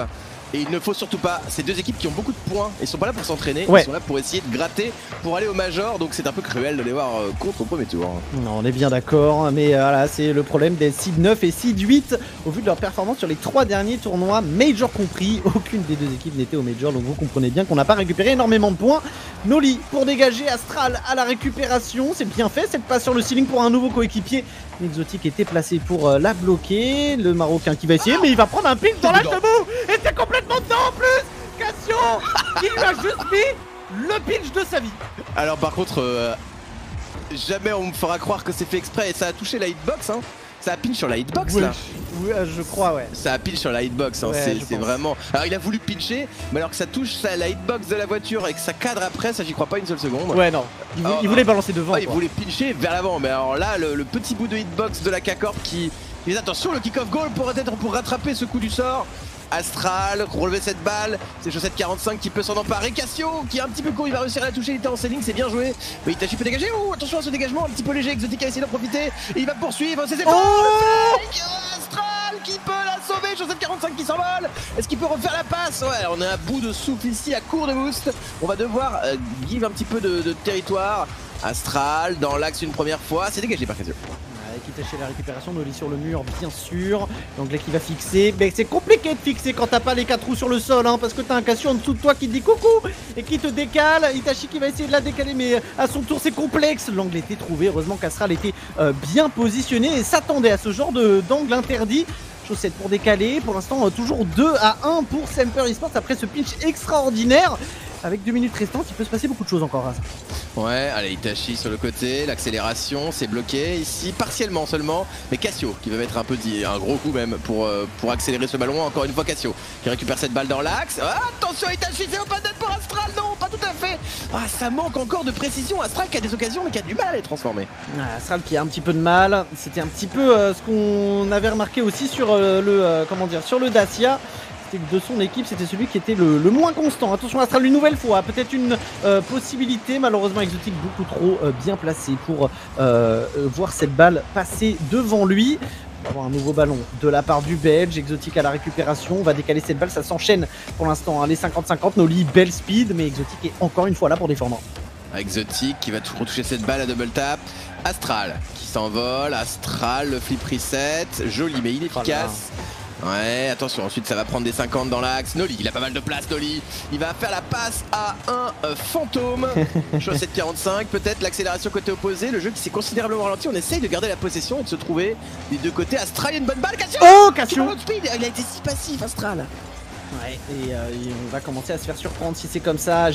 [SPEAKER 2] Et il ne faut surtout pas, ces deux équipes qui ont beaucoup de points, ils sont pas là pour s'entraîner,
[SPEAKER 1] ouais.
[SPEAKER 2] Ils sont là pour essayer de gratter, pour aller au Major, donc c'est un peu cruel de les voir euh, contre au premier tour.
[SPEAKER 1] Non, on est bien d'accord, mais euh, voilà, c'est le problème des seed neuf et seed huit, au vu de leur performance sur les trois derniers tournois, Major compris, aucune des deux équipes n'était au Major, donc vous comprenez bien qu'on n'a pas récupéré énormément de points. Noli pour dégager, Astral à la récupération, c'est bien fait, cette passe sur le ceiling pour un nouveau coéquipier. Exotique était placé pour euh, la bloquer, le Marocain qui va essayer, mais il va prendre un pic dans l'âge de bout, et c'est complètement dedans en plus. Cassio qui lui a juste mis le pitch de sa vie.
[SPEAKER 2] Alors par contre, euh, jamais on me fera croire que c'est fait exprès et ça a touché la hitbox, hein. Ça a pile sur la hitbox
[SPEAKER 1] oui,
[SPEAKER 2] là.
[SPEAKER 1] Oui, je crois, ouais.
[SPEAKER 2] Ça a pile sur la hitbox, hein.
[SPEAKER 1] Ouais,
[SPEAKER 2] c'est vraiment. Alors il a voulu pitcher, mais alors que ça touche ça, la hitbox de la voiture et que ça cadre après, ça j'y crois pas une seule seconde.
[SPEAKER 1] Ouais, non. Il,
[SPEAKER 2] alors,
[SPEAKER 1] il voulait balancer devant.
[SPEAKER 2] Oh, il voulait pitcher vers l'avant, mais alors là, le, le petit bout de hitbox de la K-Corp qui. Mais attention, le kick-off goal pourrait être pour rattraper ce coup du sort. Astral, relever cette balle, c'est Chaussette quarante-cinq qui peut s'en emparer. Cassio qui est un petit peu court, il va réussir à la toucher, il était en sailing, c'est bien joué. Mais Itachi peut dégager, oh attention à ce dégagement un petit peu léger, Exotic a essayé d'en profiter et il va poursuivre ses efforts. Oh Astral qui peut la sauver, Chaussette quarante-cinq qui s'envole. Est-ce qu'il peut refaire la passe? Ouais, on est à bout de souffle ici, à court de boost. On va devoir euh, give un petit peu de, de territoire. Astral dans l'axe une première fois, c'est dégagé par Cassio.
[SPEAKER 1] Itachi la récupération, Noli sur le mur bien sûr, l'anglais qui va fixer, mais c'est compliqué de fixer quand t'as pas les quatre roues sur le sol hein, parce que t'as un Cassio en dessous de toi qui te dit coucou et qui te décale, Itachi qui va essayer de la décaler mais à son tour c'est complexe, l'angle était trouvé, heureusement qu'Astral était euh, bien positionné et s'attendait à ce genre d'angle interdit. Chaussette pour décaler, pour l'instant euh, toujours deux à un pour Semper Esports après ce pitch extraordinaire. Avec deux minutes restantes, il peut se passer beaucoup de choses encore. Hein.
[SPEAKER 2] Ouais, allez, Itachi sur le côté, l'accélération, c'est bloqué ici, partiellement seulement. Mais Cassio qui va mettre un petit, un gros coup même pour, euh, pour accélérer ce ballon. Encore une fois, Cassio qui récupère cette balle dans l'axe. Ah, attention, Itachi, c'est open net pour Astral, non, pas tout à fait. Ah, ça manque encore de précision. Astral qui a des occasions, mais qui a du mal à les transformer.
[SPEAKER 1] Ah, Astral qui a un petit peu de mal. C'était un petit peu euh, ce qu'on avait remarqué aussi sur euh, le, euh, comment dire, sur le Dacia. De son équipe, c'était celui qui était le, le moins constant. Attention, Astral une nouvelle fois, peut-être une euh, possibilité. Malheureusement, Exotic beaucoup trop euh, bien placé pour euh, voir cette balle passer devant lui. On va avoir un nouveau ballon de la part du Belge. Exotic à la récupération, on va décaler cette balle, ça s'enchaîne pour l'instant. Hein, les cinquante cinquante, Noli, belle speed, mais Exotic est encore une fois là pour défendre.
[SPEAKER 2] Exotic qui va retoucher cette balle à double tap. Astral qui s'envole, Astral, le flip reset, joli mais inefficace. Voilà. Ouais, attention, ensuite ça va prendre des cinquante dans l'axe. Noli, il a pas mal de place, Noli. Il va faire la passe à un euh, fantôme. Chaussette quarante-cinq, peut-être l'accélération côté opposé. Le jeu qui s'est considérablement ralenti. On essaye de garder la possession et de se trouver des deux côtés. Astral, une bonne balle. Cassio
[SPEAKER 1] Oh, Cassio
[SPEAKER 2] speed. Il a été si passif, Astral.
[SPEAKER 1] Ouais, et, euh, et on va commencer à se faire surprendre si c'est comme ça.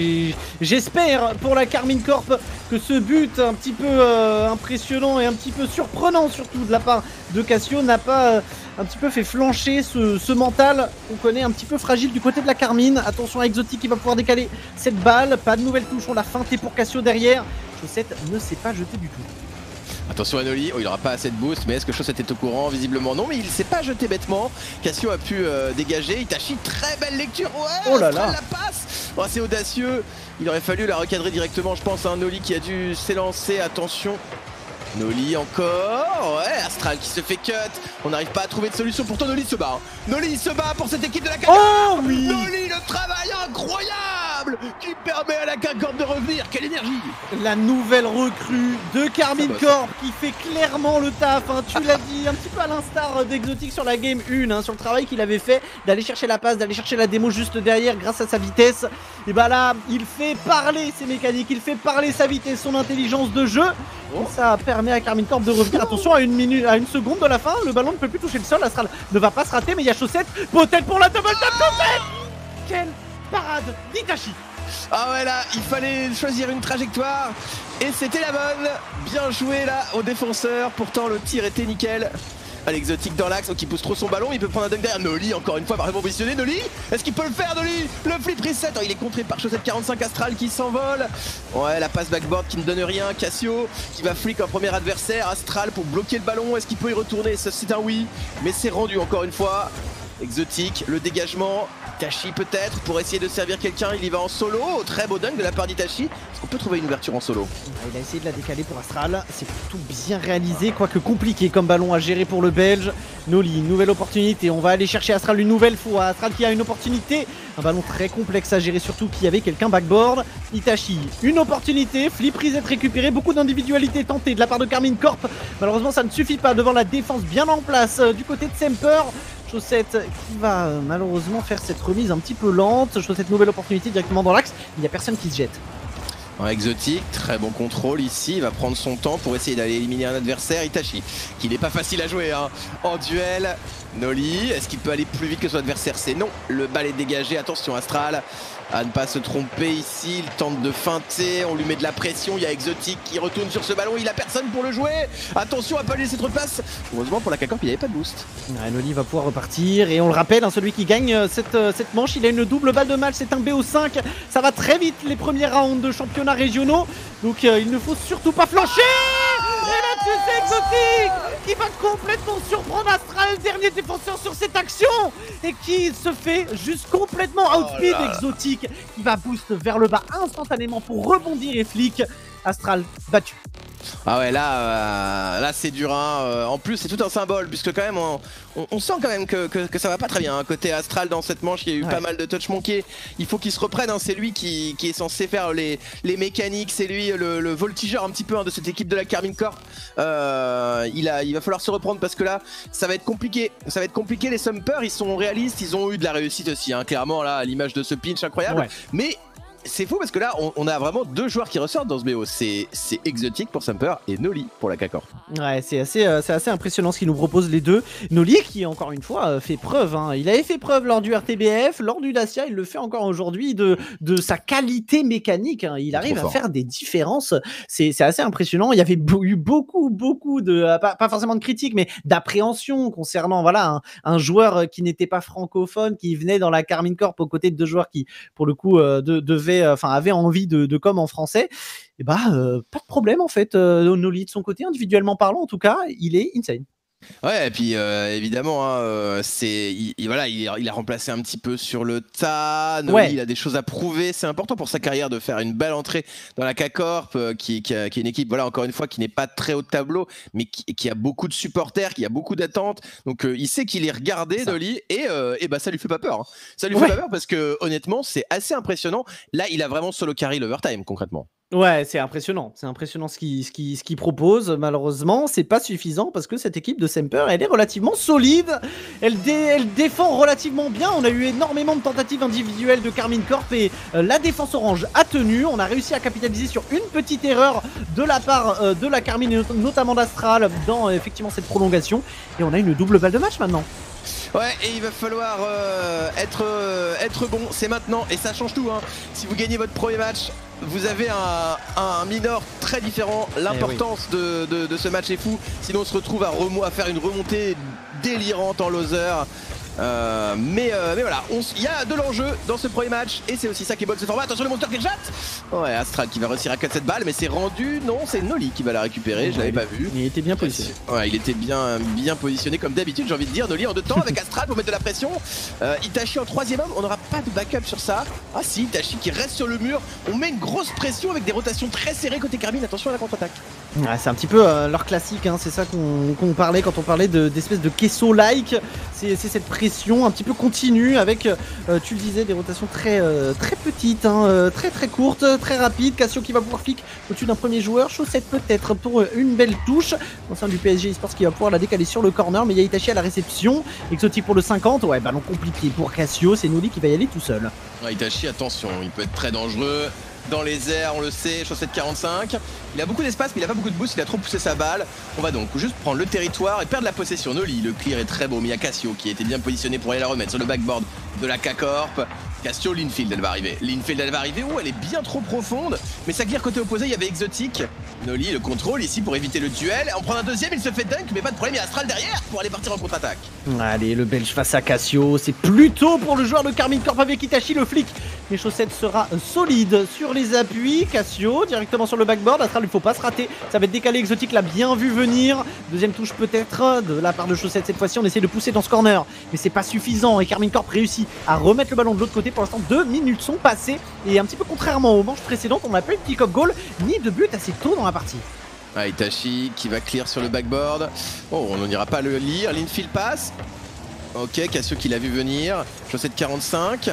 [SPEAKER 1] J'espère pour la Karmine Corp que ce but un petit peu euh, impressionnant et un petit peu surprenant surtout de la part de Cassio n'a pas euh, un petit peu fait flancher ce, ce mental qu'on connaît un petit peu fragile du côté de la Karmine. Attention à Exotic qui va pouvoir décaler cette balle. Pas de nouvelle touche, on l'a feinté pour Cassio derrière. Chaussette ne s'est pas jeté du tout.
[SPEAKER 2] Attention à Noli, oh, il n'aura pas assez de boost, mais est-ce que Chaussette est au courant? Visiblement non, mais il s'est pas jeté bêtement. Cassio a pu euh, dégager, Itachi, très belle lecture, ouais,
[SPEAKER 1] oh là là.
[SPEAKER 2] la passe, oh, c'est audacieux. Il aurait fallu la recadrer directement, je pense, à un Noli qui a dû s'élancer, attention. Noli encore, ouais, Astral qui se fait cut, on n'arrive pas à trouver de solution, pourtant Noli se bat. Hein. Noli se bat pour cette équipe de la K-Corp.
[SPEAKER 1] Oh oui.
[SPEAKER 2] Noli, le travail incroyable qui permet à la K-Corp de revenir, quelle énergie.
[SPEAKER 1] La nouvelle recrue de Karmine Corp qui fait clairement le taf, hein. Tu l'as dit, un petit peu à l'instar d'Exotic sur la game un, hein, sur le travail qu'il avait fait, d'aller chercher la passe, d'aller chercher la démo juste derrière grâce à sa vitesse. Et bah là, il fait parler ses mécaniques, il fait parler sa vitesse, son intelligence de jeu. Oh. Ça permet à Karmine Corp de revenir. Attention, à une minute, à une seconde de la fin, le ballon ne peut plus toucher le sol. Astral ne va pas se rater, mais il y a Chaussette, peut-être pour la double tap. Chaussette. Quelle parade d'Itachi.
[SPEAKER 2] Ah ouais, là, il fallait choisir une trajectoire et c'était la bonne. Bien joué là au défenseur, pourtant le tir était nickel. Allez, Exotic dans l'axe, qui pousse trop son ballon, il peut prendre un dunk derrière. Noli, encore une fois, va vraiment positionner. Noli, est-ce qu'il peut le faire, Noli? Le flip reset, oh, il est contré par Chaussette quarante-cinq, Astral qui s'envole. Ouais, la passe backboard qui ne donne rien. Cassio qui va flick un premier adversaire. Astral pour bloquer le ballon, est-ce qu'il peut y retourner? C'est un oui, mais c'est rendu encore une fois. Exotique, le dégagement, Itachi peut-être pour essayer de servir quelqu'un, il y va en solo, très beau dunk de la part d'Itachi. Est-ce qu'on peut trouver une ouverture en solo?
[SPEAKER 1] Il a essayé de la décaler pour Astral, c'est plutôt bien réalisé, quoique compliqué comme ballon à gérer pour le Belge. Noli, nouvelle opportunité, on va aller chercher Astral une nouvelle fois, Astral qui a une opportunité, un ballon très complexe à gérer, surtout qu'il y avait quelqu'un backboard. Itachi, une opportunité, flip reset récupéré, beaucoup d'individualité tentée de la part de Karmine Corp. Malheureusement ça ne suffit pas devant la défense bien en place euh, du côté de Semper. Chaussette qui va euh, malheureusement faire cette remise un petit peu lente. Chaussette, nouvelle opportunité directement dans l'axe. Il n'y a personne qui se jette.
[SPEAKER 2] En exotique, très bon contrôle ici, il va prendre son temps pour essayer d'aller éliminer un adversaire, Itachi, qui n'est pas facile à jouer hein. En duel. Noli, est-ce qu'il peut aller plus vite que son adversaire? C'est non, le bal est dégagé, attention Astral à ne pas se tromper ici, il tente de feinter, on lui met de la pression, il y a Exotique qui retourne sur ce ballon, il a personne pour le jouer, attention à pas lui laisser trop de place. Heureusement pour la K-Corp il n'y avait pas de boost.
[SPEAKER 1] Ouais, Noli va pouvoir repartir et on le rappelle, hein, celui qui gagne cette, euh, cette manche, il a une double balle de match, c'est un B O cinq, ça va très vite les premiers rounds de championnats régionaux, donc euh, il ne faut surtout pas flancher. Et là-dessus c'est Exotique qui va complètement surprendre Astral, dernier défenseur sur cette action, et qui se fait juste complètement outspeed. Oh Exotique qui va boost vers le bas instantanément pour rebondir et flic. Astral battu.
[SPEAKER 2] Ah ouais là, euh, là c'est dur hein. euh, en plus c'est tout un symbole puisque quand même on, on, on sent quand même que, que, que ça va pas très bien hein. Côté Astral dans cette manche il y a eu ouais. pas mal de touch manqués. Il faut qu'il se reprenne hein. C'est lui qui, qui est censé faire les, les mécaniques, c'est lui le, le voltigeur un petit peu hein, de cette équipe de la Karmine Corp. euh, il, a, il va falloir se reprendre parce que là ça va être compliqué. Ça va être compliqué, les Sumpers ils sont réalistes, ils ont eu de la réussite aussi hein, clairement là à l'image de ce pinch incroyable ouais. Mais c'est fou parce que là on, on a vraiment deux joueurs qui ressortent dans ce B O, c'est Exotique pour Semper et Noli pour la K-Corp.
[SPEAKER 1] Ouais c'est assez, euh, assez impressionnant ce qu'ils nous proposent les deux. Noli qui encore une fois euh, fait preuve, hein. Il avait fait preuve lors du R T B F, lors du Dacia, il le fait encore aujourd'hui de, de sa qualité mécanique, hein. Il arrive à faire des différences, c'est assez impressionnant. Il y avait eu beaucoup beaucoup de, euh, pas, pas forcément de critiques mais d'appréhension concernant voilà, un, un joueur qui n'était pas francophone, qui venait dans la Karmine Corp aux côtés de deux joueurs qui pour le coup euh, de, devaient enfin avait envie de, de com en français, et bah euh, pas de problème en fait. euh, Noli de son côté, individuellement parlant en tout cas, il est insane.
[SPEAKER 2] Ouais et puis euh, évidemment hein, euh, c'est il, il, voilà il, il a remplacé un petit peu sur le tas. Noli, ouais. Il a des choses à prouver, c'est important pour sa carrière de faire une belle entrée dans la K-Corp euh, qui, qui, qui est une équipe voilà encore une fois qui n'est pas très haut de tableau mais qui, qui a beaucoup de supporters, qui a beaucoup d'attentes, donc euh, il sait qu'il est regardé Noli et, euh, et bah ça lui fait pas peur hein. Ça lui ouais. fait pas peur parce que honnêtement c'est assez impressionnant. Là il a vraiment solo carry l'overtime concrètement.
[SPEAKER 1] Ouais, c'est impressionnant, c'est impressionnant ce qu'il ce qui, ce qui propose. Malheureusement, c'est pas suffisant parce que cette équipe de Semper, elle est relativement solide. Elle, dé, elle défend relativement bien. On a eu énormément de tentatives individuelles de Karmine Corp et euh, la défense orange a tenu. On a réussi à capitaliser sur une petite erreur de la part euh, de la Karmine, notamment d'Astral, dans euh, effectivement cette prolongation. Et on a une double balle de match maintenant.
[SPEAKER 2] Ouais et il va falloir euh, être, euh, être bon, c'est maintenant et ça change tout hein. Si vous gagnez votre premier match, vous avez un, un minor très différent. L'importance eh oui. de, de, de ce match est fou. Sinon on se retrouve à, à faire une remontée délirante en loser. Euh, mais, euh, mais voilà, il y a de l'enjeu dans ce premier match et c'est aussi ça qui est beau de ce format. Attention le monteur qui jatte. Ouais, Astral qui va réussir à cut cette balle mais c'est rendu, non c'est Noli qui va la récupérer, ouais, je l'avais pas vu.
[SPEAKER 1] Il était bien positionné.
[SPEAKER 2] Ouais, il était bien, bien positionné comme d'habitude j'ai envie de dire. Noli en deux temps avec Astral pour mettre de la pression. euh, Itachi en troisième homme, on n'aura pas de backup sur ça. Ah si, Itachi qui reste sur le mur, on met une grosse pression avec des rotations très serrées côté Karmine, attention à la contre-attaque.
[SPEAKER 1] Ouais, c'est un petit peu euh, leur classique, hein. C'est ça qu'on qu'on parlait quand on parlait d'espèces de, de Kesso-like. C'est cette pression un petit peu continue avec, euh, tu le disais, des rotations très, euh, très petites, hein, euh, très très courtes, très rapides. Cassio qui va pouvoir flic au-dessus d'un premier joueur. Chaussette peut-être pour une belle touche. Au sein du P S G Esports qui va pouvoir la décaler sur le corner, mais il y a Itachi à la réception. Exotique pour le cinquante. Ouais, ballon compliqué pour Cassio. C'est Noli qui va y aller tout seul.
[SPEAKER 2] Ouais, Itachi, attention, il peut être très dangereux. Dans les airs, on le sait, Chaussette quarante-cinq. Il a beaucoup d'espace, mais il a pas beaucoup de boost, il a trop poussé sa balle. On va donc juste prendre le territoire et perdre la possession. Noli, le clear est très beau, mais il y a Cassio qui était bien positionné pour aller la remettre sur le backboard de la K-Corp. Cassio, l'infield, elle va arriver. L'infield, elle va arriver. Oh, elle est bien trop profonde. Mais ça clear côté opposé, il y avait Exotique Noli le contrôle ici pour éviter le duel. On prend un deuxième, il se fait dunk, mais pas de problème, il y a Astral derrière pour aller partir en contre-attaque.
[SPEAKER 1] Allez, le Belge face à Cassio, c'est plutôt pour le joueur de Karmine Corp avec Itachi, le flic. Les chaussettes sera solide sur les appuis. Cassio directement sur le backboard. Astral, il faut pas se rater. Ça va être décalé. Exotique l'a bien vu venir. Deuxième touche peut-être de la part de Chaussette. Cette fois-ci, on essaie de pousser dans ce corner. Mais c'est pas suffisant. Et Karmine Corp réussit à remettre le ballon de l'autre côté. Pour l'instant, deux minutes sont passées. Et un petit peu contrairement aux manches précédentes, on n'a pas eu de pick-up goal ni de but assez tôt dans la partie.
[SPEAKER 2] Ah, Itachi qui va clear sur le backboard. Oh, on n'ira pas le lire. L'infield passe. Ok, Cassio qui l'a vu venir. Chaussette quarante-cinq.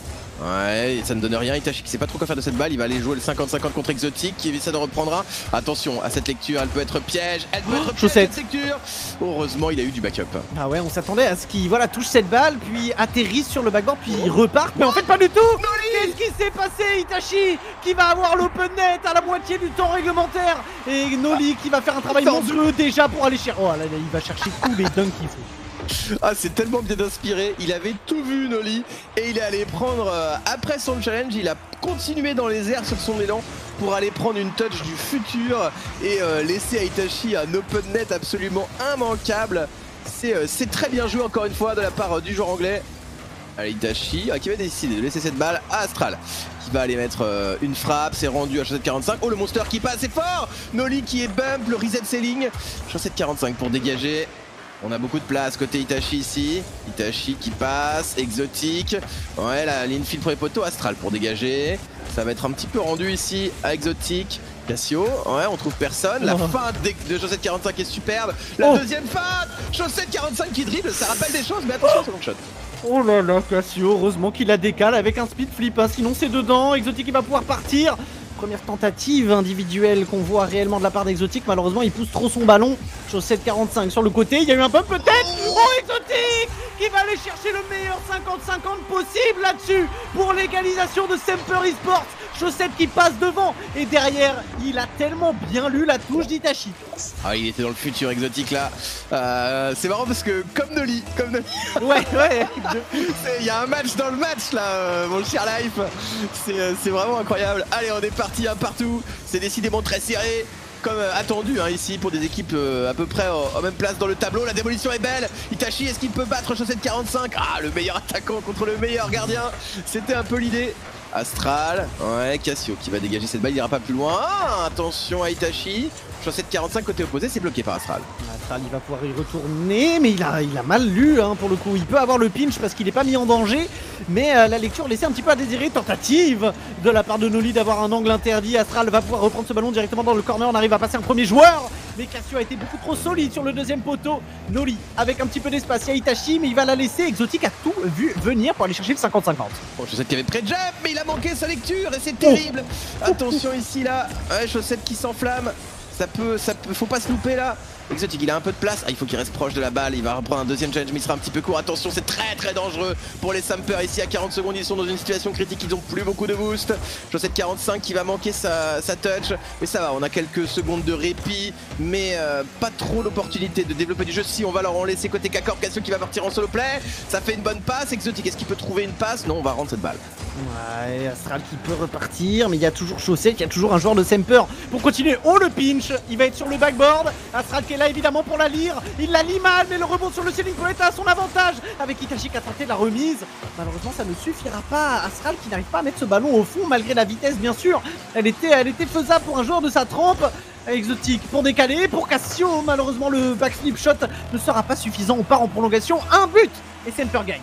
[SPEAKER 2] Ouais, ça ne donne rien. Itachi qui sait pas trop quoi faire de cette balle. Il va aller jouer le cinquante cinquante contre Exotique qui essaie de reprendre. Attention à cette lecture, elle peut être piège. Elle peut être piège, cette lecture. Heureusement, il a eu du backup.
[SPEAKER 1] Ah ouais, on s'attendait à ce qu'il voilà, touche cette balle, puis atterrisse sur le backboard, puis il repart. Mais en fait, pas du tout. Qu'est-ce qui s'est passé? Itachi qui va avoir l'open net à la moitié du temps réglementaire. Et Noli qui va faire un travail monstrueux déjà pour aller chercher. Oh là, là, il va chercher tous les dunks qu'il faut.
[SPEAKER 2] Ah, c'est tellement bien inspiré, il avait tout vu Noli et il est allé prendre, euh, après son challenge, il a continué dans les airs sur son élan pour aller prendre une touch du futur et euh, laisser à Itachi un open net absolument immanquable. C'est euh, très bien joué encore une fois de la part euh, du joueur anglais. Allez, Itachi ah, qui va décider de laisser cette balle à Astral qui va aller mettre euh, une frappe, c'est rendu à Chaussette quarante-cinq. Oh, le monster qui passe, c'est fort. Noli qui est bump, le reset ceiling. Chaussette quarante-cinq pour dégager. On a beaucoup de place côté Itachi ici. Itachi qui passe, Exotique. Ouais, la ligne file pour les poteaux. Astral pour dégager. Ça va être un petit peu rendu ici à Exotique. Cassio, ouais, on trouve personne. La oh. feinte de Chaussette quarante-cinq est superbe. La oh. deuxième feinte, Chaussette quarante-cinq qui dribble, ça rappelle des choses, mais attention au long shot.
[SPEAKER 1] Oh là là, Cassio, heureusement qu'il la décale avec un speed flip, hein. Sinon c'est dedans. Exotique il va pouvoir partir. Première tentative individuelle qu'on voit réellement de la part d'Exotique. Malheureusement, il pousse trop son ballon. Chaussette quarante-cinq sur le côté. Il y a eu un bump peut-être. Oh, Exotique qui va aller chercher le meilleur cinquante cinquante possible là-dessus pour l'égalisation de Semper Esports. Chaussette qui passe devant. Et derrière, il a tellement bien lu la touche d'Itachi.
[SPEAKER 2] Ah, il était dans le futur Exotique là. Euh, c'est marrant parce que comme Noli, comme Noli.
[SPEAKER 1] Ouais, ouais.
[SPEAKER 2] Il y a un match dans le match là, euh, mon cher Life. C'est vraiment incroyable. Allez, on est parti un partout. C'est décidément très serré. Comme euh, attendu hein, ici pour des équipes euh, à peu près en même place dans le tableau. La démolition est belle. Itachi, est-ce qu'il peut battre Chaussette quarante-cinq? Ah, le meilleur attaquant contre le meilleur gardien. C'était un peu l'idée. Astral, ouais, Cassio qui va dégager cette balle, il ira pas plus loin. Ah, attention à Itachi. Chaussette quarante-cinq côté opposé, c'est bloqué par Astral.
[SPEAKER 1] Astral il va pouvoir y retourner, mais il a, il a mal lu hein, pour le coup. Il peut avoir le pinch parce qu'il n'est pas mis en danger, mais euh, la lecture laissait un petit peu à désirer. Tentative de la part de Noli d'avoir un angle interdit. Astral va pouvoir reprendre ce ballon directement dans le corner. On arrive à passer un premier joueur, mais Cassio a été beaucoup trop solide sur le deuxième poteau. Noli avec un petit peu d'espace, il y a Itachi, mais il va la laisser. Exotique a tout vu venir pour aller chercher le cinquante cinquante.
[SPEAKER 2] Bon, Chaussette qui avait près de jump, mais il a manqué sa lecture et c'est terrible. Oh. Attention ici là, ouais, Chaussette qui s'enflamme. Ça peut, ça peut, faut pas se louper là. Exotique, il a un peu de place. Ah, il faut qu'il reste proche de la balle. Il va reprendre un deuxième challenge, mais il sera un petit peu court. Attention, c'est très très dangereux pour les Sampers. Ici à quarante secondes, ils sont dans une situation critique. Ils ont plus beaucoup de boost. Chaussette quarante-cinq qui va manquer sa, sa touch. Mais ça va, on a quelques secondes de répit. Mais euh, pas trop l'opportunité de développer du jeu. Si on va leur en laisser côté K-Corp. Cassio qui va partir en solo play. Ça fait une bonne passe. Exotique, est-ce qu'il peut trouver une passe? Non, on va rendre cette balle.
[SPEAKER 1] Ouais, Astral qui peut repartir. Mais il y a toujours Chaussette, il y a toujours un joueur de Semper pour continuer. Oh, le pinch. Il va être sur le backboard. Astral qui est là évidemment pour la lire. Il la lit mal, mais le rebond sur le ceiling peut être à son avantage. Avec Itachi qui a tenté la remise. Malheureusement, ça ne suffira pas. Astral qui n'arrive pas à mettre ce ballon au fond malgré la vitesse, bien sûr. Elle était, elle était faisable pour un joueur de sa trempe. Exotique pour décaler. Pour Cassio, malheureusement, le backflip shot ne sera pas suffisant. On part en prolongation. Un but et Semper gagne.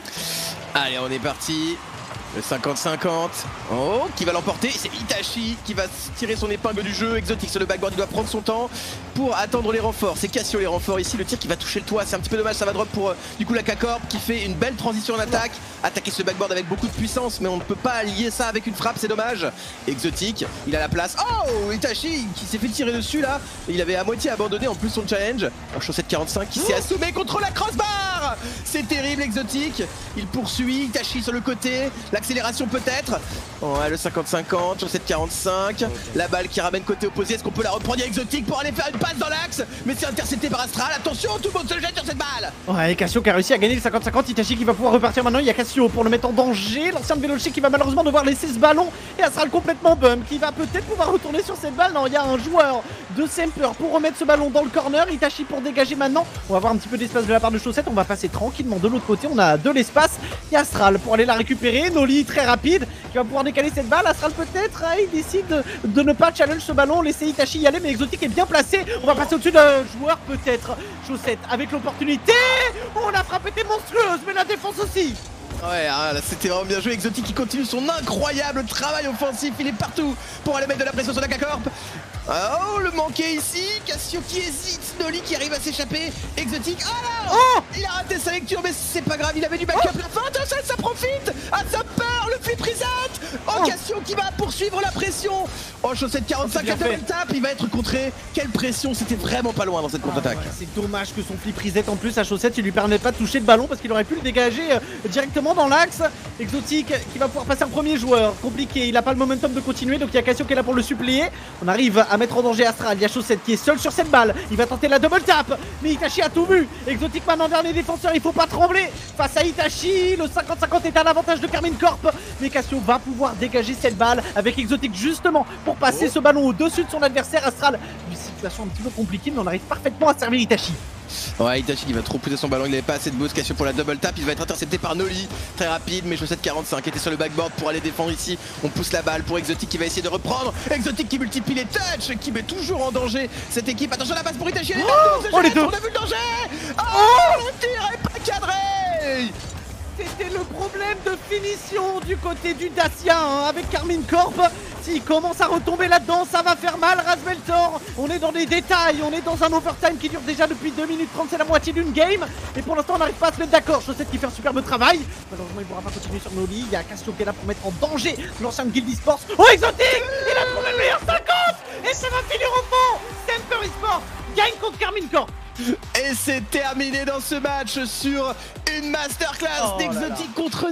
[SPEAKER 2] Allez, on est parti. Le cinquante cinquante, oh, qui va l'emporter, c'est Itachi qui va tirer son épingle du jeu. Exotique sur le backboard, il doit prendre son temps pour attendre les renforts. C'est Cassio les renforts ici, le tir qui va toucher le toit, c'est un petit peu dommage, ça va drop pour euh, du coup la K-Corp qui fait une belle transition en attaque. Attaquer ce backboard avec beaucoup de puissance, mais on ne peut pas lier ça avec une frappe, c'est dommage. Exotique, il a la place. Oh, Itachi qui s'est fait tirer dessus là, et il avait à moitié abandonné en plus son challenge. En Chaussette quarante-cinq qui s'est assommé contre la crossbar. C'est terrible Exotique, il poursuit, Itachi sur le côté, la l'accélération peut-être. Ouais, le cinquante cinquante, chaussette quarante-cinq. La balle qui ramène côté opposé, est-ce qu'on peut la reprendre? Il y a Exotic pour aller faire une passe dans l'axe, mais c'est intercepté par Astral. Attention, tout le monde se jette sur cette balle.
[SPEAKER 1] Ouais, Cassio qui a réussi à gagner le cinquante cinquante. Itachi qui va pouvoir repartir maintenant. Il y a Cassio pour le mettre en danger. L'ancien de Veloce qui va malheureusement devoir laisser ce ballon. Et Astral complètement bum qui va peut-être pouvoir retourner sur cette balle. Non, il y a un joueur de Semper pour remettre ce ballon dans le corner. Itachi pour dégager maintenant. On va avoir un petit peu d'espace de la part de Chaussette. On va passer tranquillement de l'autre côté. On a de l'espace. Il y a Astral pour aller la récupérer. Noli très rapide qui va pouvoir décaler cette balle. Astral peut-être. Ah, il décide de, de ne pas challenge ce ballon. Laisser Itachi y aller. Mais Exotic est bien placé. On va passer au-dessus d'un joueur peut-être. Chaussette avec l'opportunité. Oh, la frappe était monstrueuse. Mais la défense aussi.
[SPEAKER 2] Ouais, ah, là c'était vraiment bien joué. Exotic qui continue son incroyable travail offensif. Il est partout pour aller mettre de la pression sur la K-Corp. Oh, le manqué ici. Cassio qui hésite. Noli qui arrive à s'échapper. Exotic. Oh là, oh, il a raté sa lecture, mais c'est pas grave. Il avait du backup. Oh, la fin de ça, ça profite. À sa peur, le flip reset. Oh, Cassio qui va poursuivre la pression. Oh, chaussette quarante-cinq à double tape. Il va être contré. Quelle pression. C'était vraiment pas loin dans cette contre-attaque.
[SPEAKER 1] Ah, ouais, c'est dommage que son flip reset en plus à Chaussette, il lui permet pas de toucher le ballon parce qu'il aurait pu le dégager euh, directement dans l'axe. Exotic qui va pouvoir passer un premier joueur. Compliqué. Il a pas le momentum de continuer. Donc il y a Cassio qui est là pour le suppléer. On arrive à mettre en danger Astral. Il y a Chaussette qui est seul sur cette balle. Il va tenter la double tap. Mais Itachi a tout vu. Exotic maintenant dernier défenseur. Il faut pas trembler face à Itachi. Le cinquante cinquante est à l'avantage de Karmine Corp. Mais Cassio va pouvoir dégager cette balle avec Exotic justement pour passer ce ballon au-dessus de son adversaire. Astral, une situation un petit peu compliquée, mais on arrive parfaitement à servir Itachi.
[SPEAKER 2] Ouais, Itachi qui va trop pousser son ballon, il n'avait pas assez de boost. Cassio pour la double tap, il va être intercepté par Noli, très rapide, mais chaussette quarante-cinq était sur le backboard pour aller défendre ici. On pousse la balle pour Exotic qui va essayer de reprendre. Exotic qui multiplie les touches, qui met toujours en danger cette équipe. Attention, la passe pour Itachi, elle est
[SPEAKER 1] oh, oh, les deux.
[SPEAKER 2] On a vu le danger. Oh, oh, le tir est pas cadré.
[SPEAKER 1] C'était le problème de finition du côté du Dacia hein, avec Karmine Corp. S'il commence à retomber là-dedans, ça va faire mal. Razveltor, on est dans des détails, on est dans un overtime qui dure déjà depuis deux minutes trente, c'est la moitié d'une game. Et pour l'instant, on n'arrive pas à se mettre d'accord. Chaussette qui fait un superbe travail. Malheureusement, il ne pourra pas continuer sur Noli. Il y a Cassio qui est là pour mettre en danger l'ancien de Guild Esports. Oh, Exotic, il a trouvé le meilleur cinquante. Et ça va finir au fond. Semper Esports gagne contre Karmine Corp.
[SPEAKER 2] Et c'est terminé dans ce match sur une masterclass oh d'Exotic contre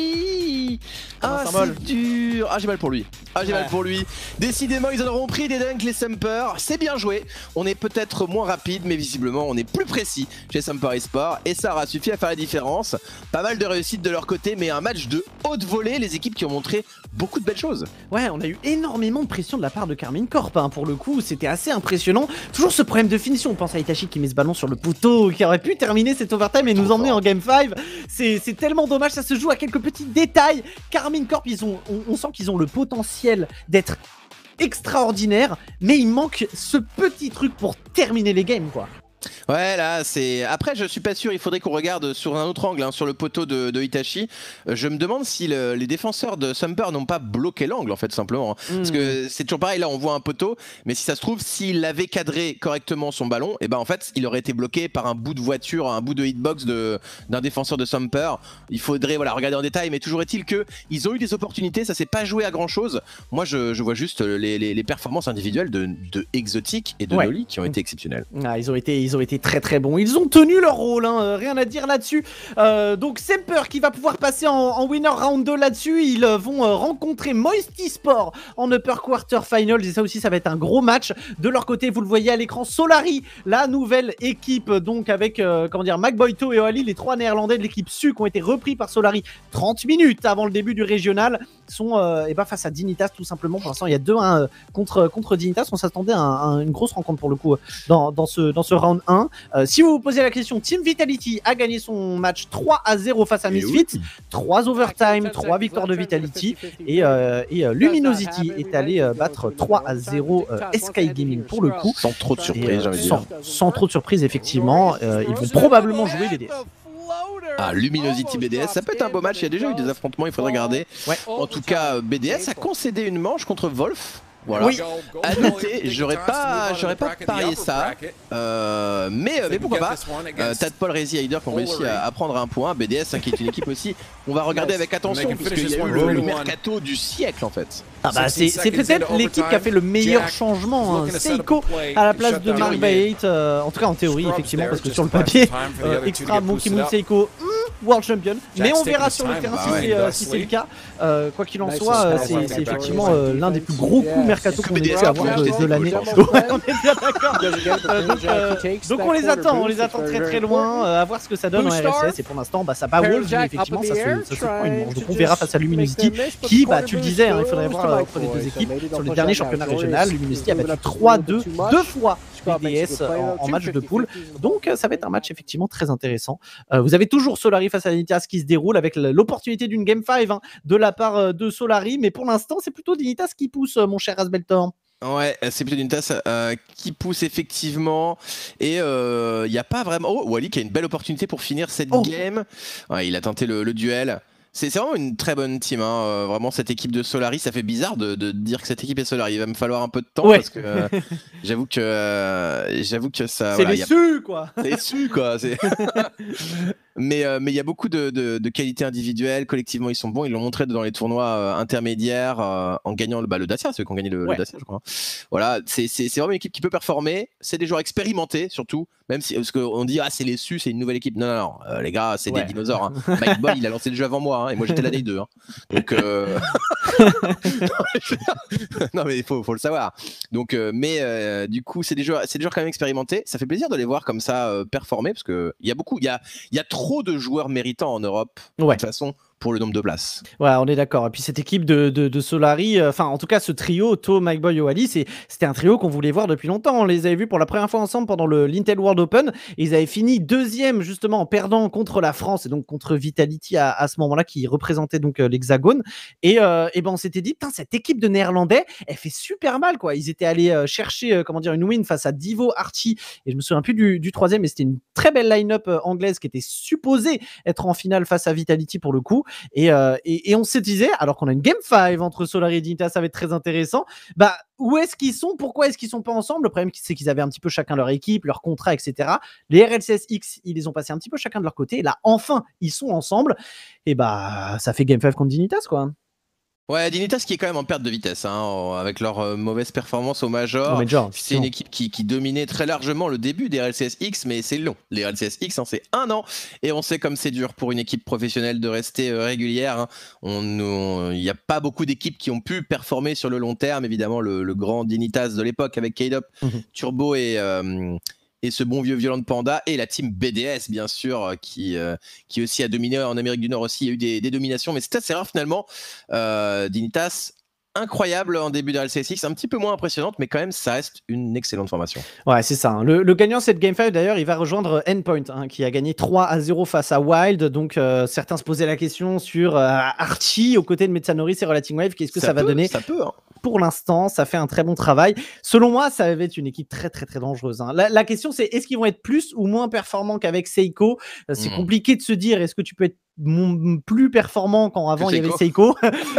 [SPEAKER 2] Noli. Ah, c'est dur. Ah, j'ai mal pour lui. Ah, j'ai ouais. mal pour lui. Décidément, ils en auront pris des dunks, les Semper. C'est bien joué. On est peut-être moins rapide, mais visiblement, on est plus précis chez Semper Esports. Et ça aura suffi à faire la différence. Pas mal de réussite de leur côté, mais un match de haute volée. Les équipes qui ont montré beaucoup de belles choses.
[SPEAKER 1] Ouais, on a eu énormément de pression de la part de Karmine Corp. Hein. Pour le coup, c'était assez impressionnant. Toujours ce problème de finition. On pense à Itachi qui met ce ballon sur le poteau, qui aurait pu terminer cet overtime et nous emmener en game cinq. C'est tellement dommage. Ça se joue à quelques petits détails. Karmine Corp, ils ont, on, on sent qu'ils ont le potentiel d'être extraordinaire, mais il manque ce petit truc pour terminer les games, quoi.
[SPEAKER 2] Ouais, là c'est... Après je suis pas sûr, il faudrait qu'on regarde sur un autre angle, hein, sur le poteau de, de Itachi. euh, Je me demande si le, les défenseurs de Semper n'ont pas bloqué l'angle en fait simplement, hein. mmh. Parce que c'est toujours pareil, là on voit un poteau, mais si ça se trouve, s'il avait cadré correctement son ballon, et ben en fait il aurait été bloqué par un bout de voiture, un bout de hitbox d'un défenseur de Semper. Il faudrait voilà, regarder en détail, mais toujours est-il qu'ils ont eu des opportunités, ça s'est pas joué à grand chose. Moi je, je vois juste les, les, les performances individuelles de, de Exotic et de ouais. Noli qui ont été exceptionnelles.
[SPEAKER 1] Ah, ils ont été, ils ont été très très bons, ils ont tenu leur rôle, hein, euh, rien à dire là-dessus. euh, Donc Semper qui va pouvoir passer en, en winner round deux là-dessus. Ils euh, vont euh, rencontrer Moisty Sport en upper quarter finals. Et ça aussi ça va être un gros match. De leur côté vous le voyez à l'écran, Solari, la nouvelle équipe, donc avec euh, comment dire, Macboyto et Oali, les trois néerlandais de l'équipe S U qui ont été repris par Solari trente minutes avant le début du régional, sont euh, et bah, face à Dignitas tout simplement. Pour l'instant il y a deux un euh, contre, contre Dignitas. On s'attendait à, un, à une grosse rencontre pour le coup dans, dans, ce, dans ce round un. Euh, si vous vous posez la question, Team Vitality a gagné son match trois à zéro face à Misfits, oui. trois overtime, trois victoires de Vitality, et, euh, et euh, Luminosity est allé euh, battre trois à zéro euh, Sky Gaming pour le coup.
[SPEAKER 2] Sans trop de surprise,
[SPEAKER 1] euh, sans, sans trop de surprise effectivement. Euh, ils vont probablement jouer B D S.
[SPEAKER 2] Ah, Luminosity B D S, ça peut être un beau match, il y a déjà eu des affrontements, il faudrait regarder. Ouais. En tout cas, B D S a concédé une manche contre Wolf. Voilà. Oui. À noter, j'aurais pas, j'aurais pas parié ça, euh, mais, mais pourquoi pas. euh, Tadpole, Rezi, Heider qui ont réussi à, à prendre un point. B D S hein, qui est une équipe aussi, on va regarder avec attention puisqu'il y a eu le, le mercato du siècle en fait.
[SPEAKER 1] Ah bah c'est peut-être l'équipe qui a fait le meilleur changement, hein. Seiko à la place de Mark Bait, euh, en tout cas en théorie effectivement, parce que sur le papier, euh, extra Monkey Moon Seiko, hmm, World Champion. Mais on verra sur le
[SPEAKER 3] time.
[SPEAKER 1] terrain
[SPEAKER 2] Bah
[SPEAKER 1] si
[SPEAKER 2] ouais.
[SPEAKER 1] c'est euh, si c'est le cas. Euh, quoi qu'il en soit, euh, c'est c'est effectivement euh, l'un des plus gros coups mercato qu'on ait pu avoir de, de l'année. Ouais, on est bien d'accord. Euh, donc, euh, donc on les attend, on les attend très très loin, euh, à voir ce que ça donne en R L C S. Et pour l'instant, bah, ça bat Wolves, mais effectivement, ça se, ça se prend une manche. Donc on verra face à Luminosity, qui, bah, tu le disais, hein, il faudrait voir euh, entre les deux équipes. Sur le dernier championnat régional, Luminosity a battu trois deux, deux fois B D S en, en match de poule. Donc ça va être un match effectivement très intéressant. Euh, vous avez toujours Solari face à Dignitas qui se déroule avec l'opportunité d'une Game cinq hein, de la part euh, de Solari, mais pour l'instant c'est plutôt Dignitas qui pousse, euh, mon cher Asbeltor.
[SPEAKER 2] Ouais, c'est plutôt une tasse euh, qui pousse effectivement et il euh, n'y a pas vraiment... Oh, Wally qui a une belle opportunité pour finir cette oh. game. Ouais, il a tenté le, le duel. C'est vraiment une très bonne team, hein. euh, vraiment cette équipe de Solari, ça fait bizarre de, de dire que cette équipe est Solari, il va me falloir un peu de temps ouais. parce que euh, j'avoue que euh, j'avoue que ça...
[SPEAKER 1] C'est
[SPEAKER 2] voilà,
[SPEAKER 1] les su quoi.
[SPEAKER 2] C'est les su quoi. Mais euh, mais il y a beaucoup de, de, de qualités individuelles, collectivement ils sont bons, ils l'ont montré dans les tournois euh, intermédiaires euh, en gagnant le, bah, le Dacia, ceux qui ont gagné le, ouais. le Dacia je crois. Voilà, c'est vraiment une équipe qui peut performer, c'est des joueurs expérimentés surtout, même si parce qu'on dit ah c'est les su, c'est une nouvelle équipe, non non non, euh, les gars c'est ouais. des dinosaures. Hein. Mike Boy il a lancé le jeu avant moi hein, et moi j'étais l'année deux. Hein. Donc euh... non mais il faut, faut le savoir. Donc euh, mais euh, du coup c'est des joueurs, c'est des joueurs quand même expérimentés, ça fait plaisir de les voir comme ça euh, performer parce que il y a beaucoup, il y a il y a trop trop de joueurs méritants en Europe ouais. de toute façon pour le nombre de places.
[SPEAKER 1] Ouais, on est d'accord. Et puis cette équipe de, de, de Solari, enfin euh, en tout cas ce trio, To, Micboy, Oali, c'était un trio qu'on voulait voir depuis longtemps. On les avait vus pour la première fois ensemble pendant le l'Intel World Open. Et ils avaient fini deuxième justement en perdant contre la France et donc contre Vitality à, à ce moment-là qui représentait donc euh, l'Hexagone. Et, euh, et ben on s'était dit, putain, cette équipe de Néerlandais, elle fait super mal quoi. Ils étaient allés euh, chercher euh, comment dire une win face à Divo, Archie et je me souviens plus du, du troisième, mais c'était une très belle line-up euh, anglaise qui était supposée être en finale face à Vitality pour le coup. Et, euh, et, et on se disait, alors qu'on a une Game cinq entre Solari et Dignitas, ça va être très intéressant. Bah, où est-ce qu'ils sont? Pourquoi est-ce qu'ils sont pas ensemble? Le problème, c'est qu'ils avaient un petit peu chacun leur équipe, leur contrat, et cetera. Les R L C S X, ils les ont passés un petit peu chacun de leur côté. Et là, enfin, ils sont ensemble. Et bah, ça fait Game cinq contre Dignitas, quoi.
[SPEAKER 2] Ouais, Dignitas qui est quand même en perte de vitesse hein, avec leur euh, mauvaise performance au Major.
[SPEAKER 1] Major
[SPEAKER 2] c'est une équipe qui, qui dominait très largement le début des R L C S X, mais c'est long. Les R L C S X, hein, c'est un an et on sait comme c'est dur pour une équipe professionnelle de rester euh, régulière. Hein. On, il n'y a pas beaucoup d'équipes qui ont pu performer sur le long terme. Évidemment, le, le grand Dignitas de l'époque avec K-Dop, mm-hmm. Turbo et... Euh, et ce bon vieux Violent Panda et la team B D S bien sûr qui, euh, qui aussi a dominé en Amérique du Nord aussi, il y a eu des, des dominations mais c'est assez rare finalement. euh, Dignitas incroyable en début de R L C S X, un petit peu moins impressionnante mais quand même ça reste une excellente formation.
[SPEAKER 1] Ouais c'est ça, hein. le, le gagnant cette Game cinq d'ailleurs il va rejoindre Endpoint hein, qui a gagné trois à zéro face à Wild, donc euh, certains se posaient la question sur euh, Archie aux côtés de Metsanori et Relating Wave, qu'est-ce que ça, ça va
[SPEAKER 2] peut,
[SPEAKER 1] donner?
[SPEAKER 2] Ça peut hein.
[SPEAKER 1] Pour l'instant, ça fait un très bon travail. Selon moi, ça va être une équipe très très très dangereuse. Hein. La, la question, c'est est-ce qu'ils vont être plus ou moins performants qu'avec Seiko? C'est mmh. compliqué de se dire. Est-ce que tu peux être plus performant quand avant il y avait Seiko?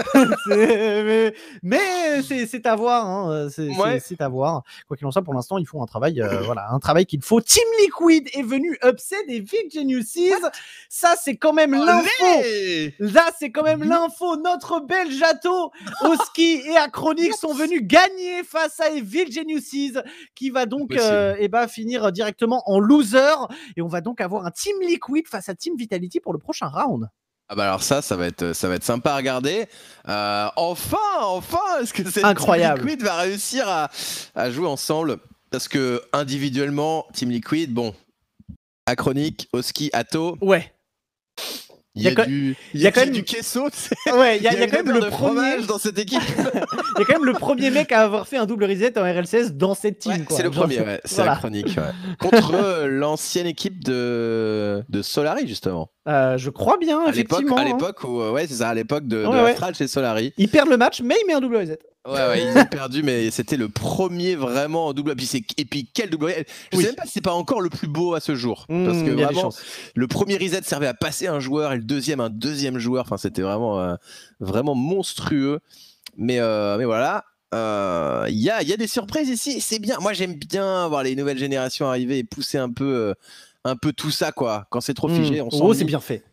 [SPEAKER 1] mais mais c'est à voir. Hein. C'est ouais. à voir. Quoi qu'il en soit, pour l'instant, ils font un travail, euh, voilà, un travail qu'il faut. Team Liquid est venu upset et Vic Geniuses. Ça, c'est quand même l'info. Là, c'est quand même l'info. Notre bel Jato, Oski et Acronyx sont venus gagner face à Evil Geniuses qui va donc euh, et bah, finir directement en loser. Et on va donc avoir un Team Liquid face à Team Vitality pour le prochain round.
[SPEAKER 2] Ah bah alors ça, ça va être, ça va être sympa à regarder. Euh, enfin, enfin, est-ce que cette
[SPEAKER 1] incroyable.
[SPEAKER 2] Team Liquid va réussir à, à jouer ensemble? Parce que individuellement, Team Liquid, bon, Acronyx, Oski, Atto.
[SPEAKER 1] Ouais.
[SPEAKER 2] Il y a, y a du, il y a quand même du queso.
[SPEAKER 1] Ouais, il y a, il y a quand même le
[SPEAKER 2] premier dans cette équipe.
[SPEAKER 1] Il y a quand même le premier mec à avoir fait un double reset en R L C S dans cette team.
[SPEAKER 2] Ouais,
[SPEAKER 1] c'est
[SPEAKER 2] le premier, ouais. C'est voilà. Acronyx. Ouais. Contre euh, l'ancienne équipe de, de Solari, justement.
[SPEAKER 1] Euh, je crois bien,
[SPEAKER 2] à
[SPEAKER 1] effectivement.
[SPEAKER 2] À l'époque, hein. où, ouais, c'est ça, à l'époque de,
[SPEAKER 1] ouais,
[SPEAKER 2] de
[SPEAKER 1] ouais.
[SPEAKER 2] Astral chez Solari.
[SPEAKER 1] Il perd le match, mais il met un double reset.
[SPEAKER 2] Ouais, ouais, ils ont perdu, mais c'était le premier vraiment en double. Et puis, et puis quel double reset. Je oui. sais même pas si c'est pas encore le plus beau à ce jour. Mmh, parce que vraiment, le premier reset servait à passer un joueur et le deuxième, un deuxième joueur. Enfin, c'était vraiment, euh, vraiment monstrueux. Mais, euh, mais voilà. Il euh, y, a, y a des surprises ici, c'est bien. Moi, j'aime bien voir les nouvelles générations arriver et pousser un peu, euh, un peu tout ça, quoi. Quand c'est trop figé, mmh. on s'en
[SPEAKER 1] Oh, c'est bien fait.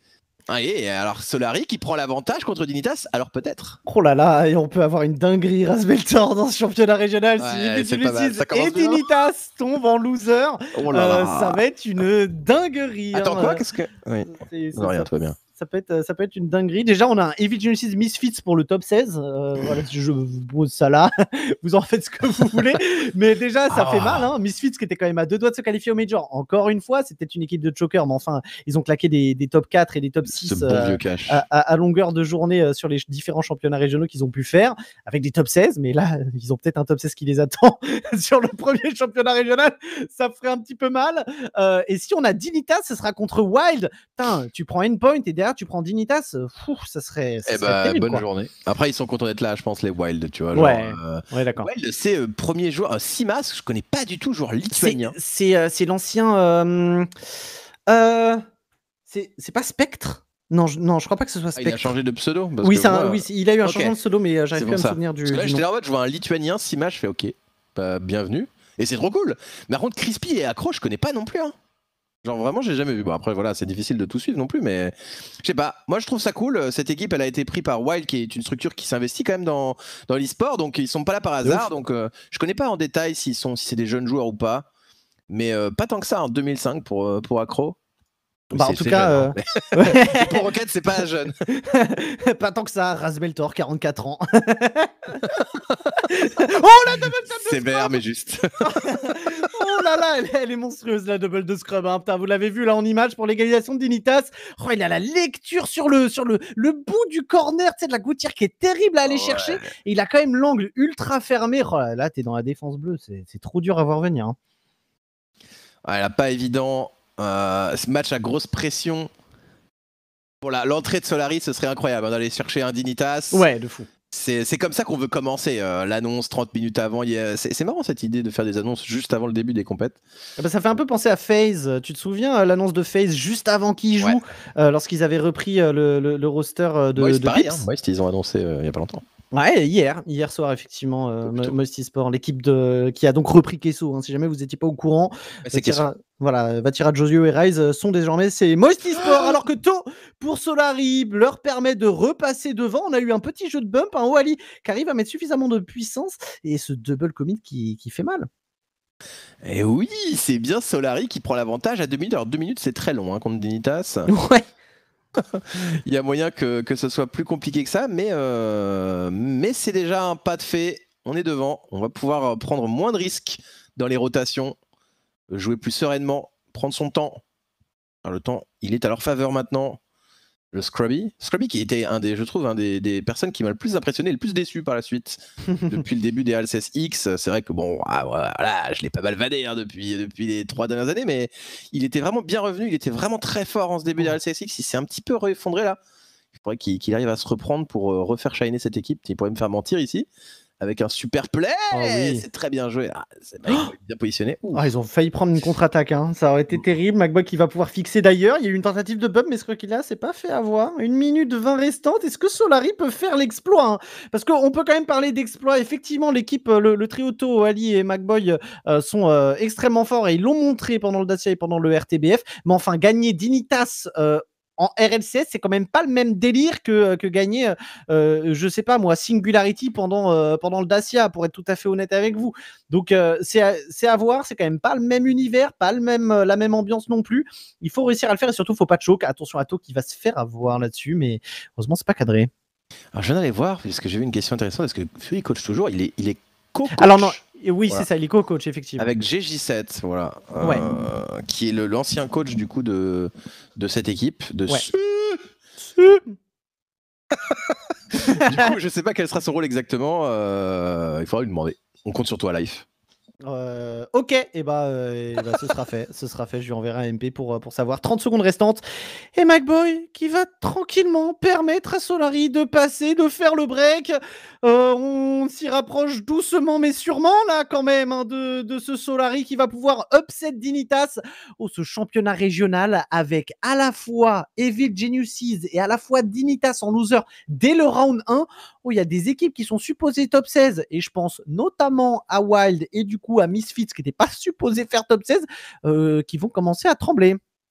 [SPEAKER 2] Ah, et alors Solari qui prend l'avantage contre Dignitas, alors peut-être.
[SPEAKER 1] Oh là là, et on peut avoir une dinguerie Rasbeltor dans ce championnat régional
[SPEAKER 2] Ouais,
[SPEAKER 1] si
[SPEAKER 2] c'est pas mal,
[SPEAKER 1] Evil
[SPEAKER 2] ça
[SPEAKER 1] et
[SPEAKER 2] commence bien.
[SPEAKER 1] Dignitas tombent en loser.
[SPEAKER 2] Oh là
[SPEAKER 1] Euh,
[SPEAKER 2] là.
[SPEAKER 1] ça va être une dinguerie.
[SPEAKER 2] Attends
[SPEAKER 1] hein.
[SPEAKER 2] quoi, qu'est-ce que... Oui,
[SPEAKER 1] C'est- c'est-
[SPEAKER 2] non rien,
[SPEAKER 1] ça-
[SPEAKER 2] tout va bien.
[SPEAKER 1] Ça peut, être, ça peut être une dinguerie. Déjà, on a un Evil Genesis Misfits pour le top seize. Euh, voilà, je vous pose ça là. Vous en faites ce que vous voulez. Mais déjà, ça
[SPEAKER 2] Ah.
[SPEAKER 1] fait mal. Hein. Misfits qui était quand même à deux doigts de se qualifier au Major. Encore une fois, c'était une équipe de choker. Mais enfin, ils ont claqué des, des top quatre et des top six
[SPEAKER 2] Ce bon
[SPEAKER 1] euh,
[SPEAKER 2] vieux cash.
[SPEAKER 1] à, à- à longueur de journée euh, sur les différents championnats régionaux qu'ils ont pu faire. Avec des top seize. Mais là, ils ont peut-être un top seize qui les attend sur le premier championnat régional. Ça ferait un petit peu mal. Euh, et si on a Dignitas, ce sera contre Wild. Putain, tu prends Endpoint et derrière, tu prends Dignitas. Fou, ça serait, ça
[SPEAKER 2] Eh
[SPEAKER 1] serait
[SPEAKER 2] bah,
[SPEAKER 1] terrible,
[SPEAKER 2] bonne
[SPEAKER 1] quoi.
[SPEAKER 2] journée. Après, ils sont contents d'être là, je pense, les Wild, tu vois.
[SPEAKER 1] Ouais,
[SPEAKER 2] genre, euh,
[SPEAKER 1] ouais, d'accord.
[SPEAKER 2] Wild, c'est euh, premier joueur, euh, Simas, je connais pas du tout, joueur
[SPEAKER 1] C'est,
[SPEAKER 2] lituanien.
[SPEAKER 1] c'est, euh, c'est l'ancien. Euh, euh, c'est, c'est pas Spectre. Non, je, non, je crois pas que ce soit
[SPEAKER 2] Ah,
[SPEAKER 1] Spectre.
[SPEAKER 2] il a changé de pseudo parce
[SPEAKER 1] oui,
[SPEAKER 2] que
[SPEAKER 1] c'est un-
[SPEAKER 2] moi,
[SPEAKER 1] oui, c'est- il a eu un
[SPEAKER 2] ok.
[SPEAKER 1] changement de pseudo, mais euh, j'arrive
[SPEAKER 2] c'est
[SPEAKER 1] plus à
[SPEAKER 2] pour
[SPEAKER 1] me
[SPEAKER 2] ça.
[SPEAKER 1] souvenir du.
[SPEAKER 2] Parce que là,
[SPEAKER 1] du
[SPEAKER 2] j'étais
[SPEAKER 1] nom.
[SPEAKER 2] là en mode, je vois un lituanien, Simas, je fais ok, bah, bienvenue. Et c'est trop cool. Mais par contre, Crispy et Accro, je connais pas non plus. Hein. Genre vraiment, j'ai jamais vu. Bon, après, voilà, c'est difficile de tout suivre non plus, mais je sais pas. Moi, je trouve ça cool. Cette équipe, elle a été prise par Wild, qui est une structure qui s'investit quand même dans, dans l'e-sport. Donc, ils sont pas là par hasard. Donc, euh, je connais pas en détail s'ils sont, si c'est des jeunes joueurs ou pas. Mais euh, pas tant que ça en deux mille cinq pour, euh, pour Accro.
[SPEAKER 1] Bah, en
[SPEAKER 2] C'est-
[SPEAKER 1] tout
[SPEAKER 2] c'est
[SPEAKER 1] cas,
[SPEAKER 2] jeune,
[SPEAKER 1] euh,
[SPEAKER 2] hein. Pour Rocket, c'est pas jeune.
[SPEAKER 1] pas tant que ça. Rasbeltor, quarante-quatre ans. Oh la double tap de
[SPEAKER 2] Sévère,
[SPEAKER 1] Scrub.
[SPEAKER 2] mais juste.
[SPEAKER 1] Oh là là, elle, elle est monstrueuse la double de Scrub. Hein. Putain, vous l'avez vu là en image pour l'égalisation de Dignitas. Oh, il a la lecture sur le, sur le, le bout du corner, tu sais, de la gouttière qui est terrible à aller
[SPEAKER 2] Ouais.
[SPEAKER 1] chercher. Et il a quand même l'angle ultra fermé. Oh là, là t'es dans la défense bleue, c'est, c'est trop dur à voir venir. Hein.
[SPEAKER 2] Ouais, là, pas évident. Euh, ce match à grosse pression. Pour la- l'entrée de Solari, ce serait incroyable hein, d'aller chercher un Dignitas.
[SPEAKER 1] Ouais, de fou.
[SPEAKER 2] C'est c'est comme ça qu'on veut commencer. euh, L'annonce trente minutes avant. il y a- C'est c'est marrant cette idée de faire des annonces juste avant le début des compètes.
[SPEAKER 1] Ah bah, ça fait un peu penser à FaZe. Tu te souviens euh, l'annonce de FaZe juste avant qu'ils jouent,
[SPEAKER 2] Ouais.
[SPEAKER 1] euh, lorsqu'ils avaient repris euh, le, le- le roster euh, de,
[SPEAKER 2] Moi, c'est
[SPEAKER 1] de
[SPEAKER 2] pareil.
[SPEAKER 1] Pips.
[SPEAKER 2] Hein. Moist, ils ont annoncé euh, il y a pas longtemps.
[SPEAKER 1] Ouais, hier, hier soir, effectivement, euh,
[SPEAKER 2] Plutôt.
[SPEAKER 1] Moisty Sport, l'équipe de... qui a donc repris Kesso. Hein, si jamais vous n'étiez pas au courant,
[SPEAKER 2] Ouais, c'est question.
[SPEAKER 1] Vatira, voilà, Vatira, Josio et Rise euh, sont désormais c'est Moisty Sport. Alors que To pour Solari leur permet de repasser devant. On a eu un petit jeu de bump, un Oali qui arrive à mettre suffisamment de puissance et ce double commit qui, qui fait mal.
[SPEAKER 2] Et oui, c'est bien Solari qui prend l'avantage à deux minutes. Alors deux minutes, c'est très long hein, contre Dignitas.
[SPEAKER 1] Ouais.
[SPEAKER 2] Il y a moyen que, que ce soit plus compliqué que ça, mais, euh, mais c'est déjà un pas de fait. On est devant, on va pouvoir prendre moins de risques dans les rotations, jouer plus sereinement, prendre son temps. Alors, le temps, il est à leur faveur maintenant. Le Scrubby, Scrubby qui était un des, je trouve, un des, des personnes qui m'a le plus impressionné et le plus déçu par la suite depuis le début des L C S X. C'est vrai que bon, ah, voilà, je l'ai pas mal vadé hein, depuis, depuis les trois dernières années, mais il était vraiment bien revenu, il était vraiment très fort en ce début des L C S X. Il s'est un petit peu effondré là. Il faudrait qu'il qu'il arrive à se reprendre pour euh, refaire shiner cette équipe. Il pourrait me faire mentir ici. Avec un super play,
[SPEAKER 1] oh, oui.
[SPEAKER 2] C'est très bien joué. Ah, c'est bien positionné.
[SPEAKER 1] Oh, ils ont failli prendre une contre-attaque, hein. Ça aurait été terrible. Macboy qui va pouvoir fixer d'ailleurs. Il y a eu une tentative de bump, mais ce qu'il a, c'est pas fait avoir. Une minute vingt restante. Est-ce que Solari peut faire l'exploit hein? Parce qu'on peut quand même parler d'exploit. Effectivement, l'équipe, le, le trio To, Ali et Macboy euh, sont euh, extrêmement forts et ils l'ont montré pendant le Dacia et pendant le R T B F. Mais enfin, gagner Dignitas. Euh, En R L C S, c'est quand même pas le même délire que, que gagner, euh, je sais pas moi, Singularity pendant, euh, pendant le Dacia, pour être tout à fait honnête avec vous. Donc, euh, c'est à, c'est à voir, c'est quand même pas le même univers, pas le même, euh, la même ambiance non plus. Il faut réussir à le faire et surtout, faut pas de choc. Attention à To qui va se faire avoir là-dessus, mais heureusement, c'est pas cadré.
[SPEAKER 2] Alors, je viens d'aller voir, parce que j'ai vu une question intéressante. Est-ce que Fury coach toujours Il est, il est co-coach.
[SPEAKER 1] Alors, non, oui,
[SPEAKER 2] Voilà.
[SPEAKER 1] c'est ça, il est co-coach, effectivement.
[SPEAKER 2] Avec G J sept, voilà,
[SPEAKER 1] Ouais.
[SPEAKER 2] euh, qui est le- l'ancien coach du coup de, de cette équipe. De
[SPEAKER 1] Ouais.
[SPEAKER 2] Su- du coup, je sais pas quel sera son rôle exactement. euh, il faudra lui demander. On compte sur toi, Life.
[SPEAKER 1] Euh, ok, et bah, euh, et bah ce sera fait, ce sera fait. Je lui enverrai un M P pour, pour savoir. trente secondes restantes. Et Macboy qui va tranquillement permettre à Solari de passer, de faire le break. Euh, on s'y rapproche doucement mais sûrement là quand même hein, de, de ce Solari qui va pouvoir upset Dignitas au ce championnat régional avec à la fois Evil Geniuses et à la fois Dignitas en loser dès le round un où il y a des équipes qui sont supposées top seize et je pense notamment à Wild et du coup à Misfits qui n'étaient pas supposés faire top seize euh, qui vont commencer à trembler.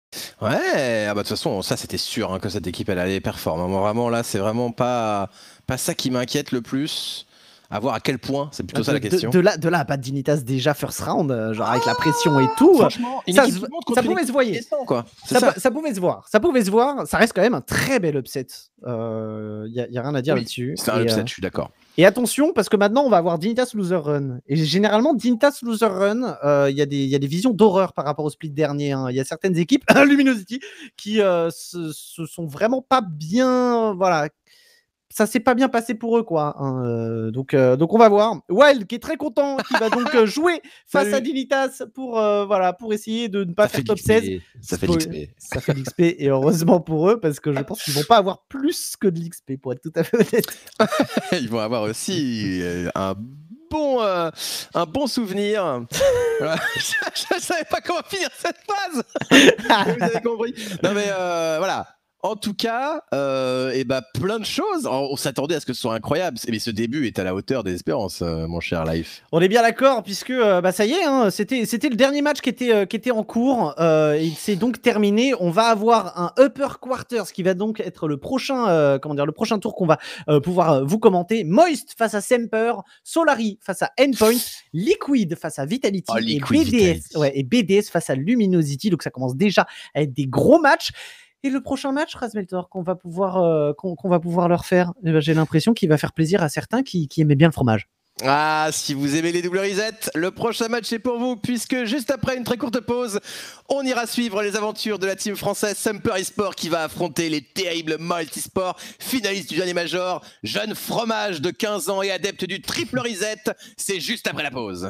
[SPEAKER 2] Ouais, ah bah de toute façon, ça c'était sûr hein, que cette équipe elle allait performer. Moi, vraiment là, c'est vraiment pas, pas ça qui m'inquiète le plus. À voir à quel point, c'est plutôt
[SPEAKER 1] De,
[SPEAKER 2] ça la
[SPEAKER 1] de,
[SPEAKER 2] question.
[SPEAKER 1] de là, de là à pas de Dignitas déjà first round, euh, genre avec la pression et
[SPEAKER 2] Ah,
[SPEAKER 1] tout.
[SPEAKER 2] franchement, une
[SPEAKER 1] Ça,
[SPEAKER 2] équipe
[SPEAKER 1] se-
[SPEAKER 2] qui monte
[SPEAKER 1] ça
[SPEAKER 2] contre une
[SPEAKER 1] pouvait se
[SPEAKER 2] équipe qui
[SPEAKER 1] voir.
[SPEAKER 2] descend quoi. C'est
[SPEAKER 1] Ça,
[SPEAKER 2] ça.
[SPEAKER 1] peut- ça pouvait se voir. Ça pouvait se voir. Ça reste quand même un très bel upset. Il euh, y, a, y a rien à dire
[SPEAKER 2] Oui,
[SPEAKER 1] là-dessus.
[SPEAKER 2] c'est un
[SPEAKER 1] Et,
[SPEAKER 2] upset,
[SPEAKER 1] euh,
[SPEAKER 2] je suis d'accord.
[SPEAKER 1] et attention, parce que maintenant, on va avoir Dignitas Loser Run. Et généralement, Dignitas Loser Run, il euh, y, y a des visions d'horreur par rapport au split dernier. Il hein. y a certaines équipes, Luminosity, qui euh, se, se sont vraiment pas bien. Voilà. Ça s'est pas bien passé pour eux, quoi. Hein. Euh, donc, euh, donc, on va voir. Wild, qui est très content, qui va donc euh, jouer face à
[SPEAKER 2] Salut.
[SPEAKER 1] Dignitas pour, euh, voilà, pour essayer de ne pas
[SPEAKER 2] Ça
[SPEAKER 1] faire
[SPEAKER 2] fait de
[SPEAKER 1] top seize.
[SPEAKER 2] l'X P. Ça fait de
[SPEAKER 1] Spoil-
[SPEAKER 2] l'X P.
[SPEAKER 1] Ça fait de l'X P, et heureusement pour eux, parce que je pense qu'ils vont pas avoir plus que de l'X P, pour être tout à fait honnête.
[SPEAKER 2] Ils vont avoir aussi euh, un bon, euh, un bon souvenir. Voilà. je, ne savais pas comment finir cette phrase. Vous avez compris. Non mais euh, voilà. En tout cas, euh, et bah, plein de choses. On, on s'attendait à ce que ce soit incroyable, mais ce début est à la hauteur des espérances, euh, mon cher Life.
[SPEAKER 1] On est bien d'accord, puisque euh, bah, ça y est, hein, c'était c'était le dernier match qui était, euh, qui était en cours. Euh, il s'est donc terminé. On va avoir un Upper Quarters qui va donc être le prochain, euh, comment dire, le prochain tour qu'on va euh, pouvoir euh, vous commenter. Moist face à Semper, Solari face à Endpoint, Liquid face à Vitality,
[SPEAKER 2] Oh,
[SPEAKER 1] et
[SPEAKER 2] Liquid
[SPEAKER 1] B D S,
[SPEAKER 2] Vitality.
[SPEAKER 1] ouais, et B D S face à Luminosity. Donc ça commence déjà à être des gros matchs. Et le prochain match, Razmeltor, qu'on va pouvoir, euh, qu'on qu'on va pouvoir leur faire, eh ben, j'ai l'impression qu'il va faire plaisir à certains qui, qui aimaient bien le fromage.
[SPEAKER 2] Ah, si vous aimez les double reset, le prochain match est pour vous, puisque juste après une très courte pause, on ira suivre les aventures de la team française Sumper Esport qui va affronter les terribles Multisport, finalistes du dernier Major, jeune fromage de quinze ans et adepte du triple reset. C'est juste après la pause.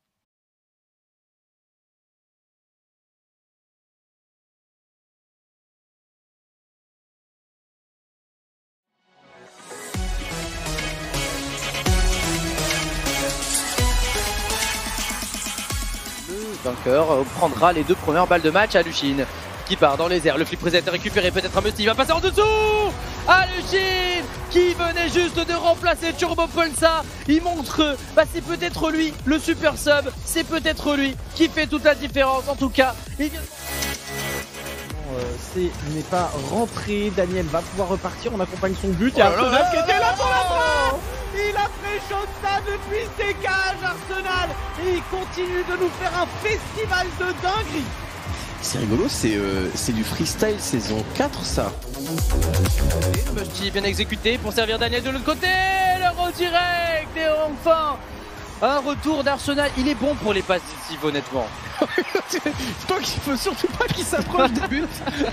[SPEAKER 3] Vainqueur prendra les deux premières balles de match à Luchin qui part dans les airs. Le flip reset est récupéré, peut-être un Musty, il va passer en dessous à Luchin qui venait juste de remplacer Turbo Pulsa. Il montre, bah c'est peut-être lui, le super sub, c'est peut-être lui qui fait toute la différence. En tout cas, il vient...
[SPEAKER 1] Euh, c'est n'est pas rentré. Daniel va pouvoir repartir. On accompagne son but. Il y a
[SPEAKER 2] Oh là
[SPEAKER 1] Arsenal
[SPEAKER 2] là
[SPEAKER 1] qui était là pour la fin. Il a fait chaud ça depuis ses cages, Arsenal. Et il continue de nous faire un festival de dinguerie.
[SPEAKER 2] C'est rigolo, c'est euh, du freestyle saison quatre ça.
[SPEAKER 3] Le Musty bien exécuté pour servir Daniel de l'autre côté. Le redirect et enfin un retour d'Arsenal. Il est bon pour les passes décisives, honnêtement.
[SPEAKER 2] Tant qu'il faut surtout pas qu'il s'approche des buts.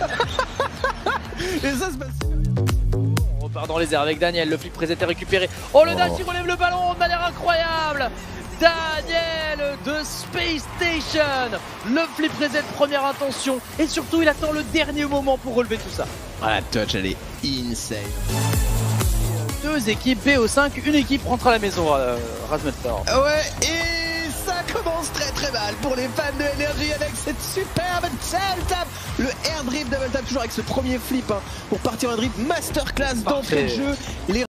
[SPEAKER 2] Et ça se passe.
[SPEAKER 3] On repart dans les airs avec Daniel. Le flip reset est récupéré. Oh, le dash, il relève le ballon de manière incroyable. Daniel de Space Station. Le flip reset, première intention. Et surtout, il attend le dernier moment pour relever tout ça.
[SPEAKER 2] Ah, la touch, elle est insane.
[SPEAKER 3] Deux équipes B O cinq, une équipe rentre à la maison, euh, Razmetor.
[SPEAKER 2] Ouais, et ça commence très très mal pour les fans de Energy avec cette superbe double tap. Le air drip double tap, toujours avec ce premier flip hein, pour partir en drip masterclass d'entrée de jeu. Les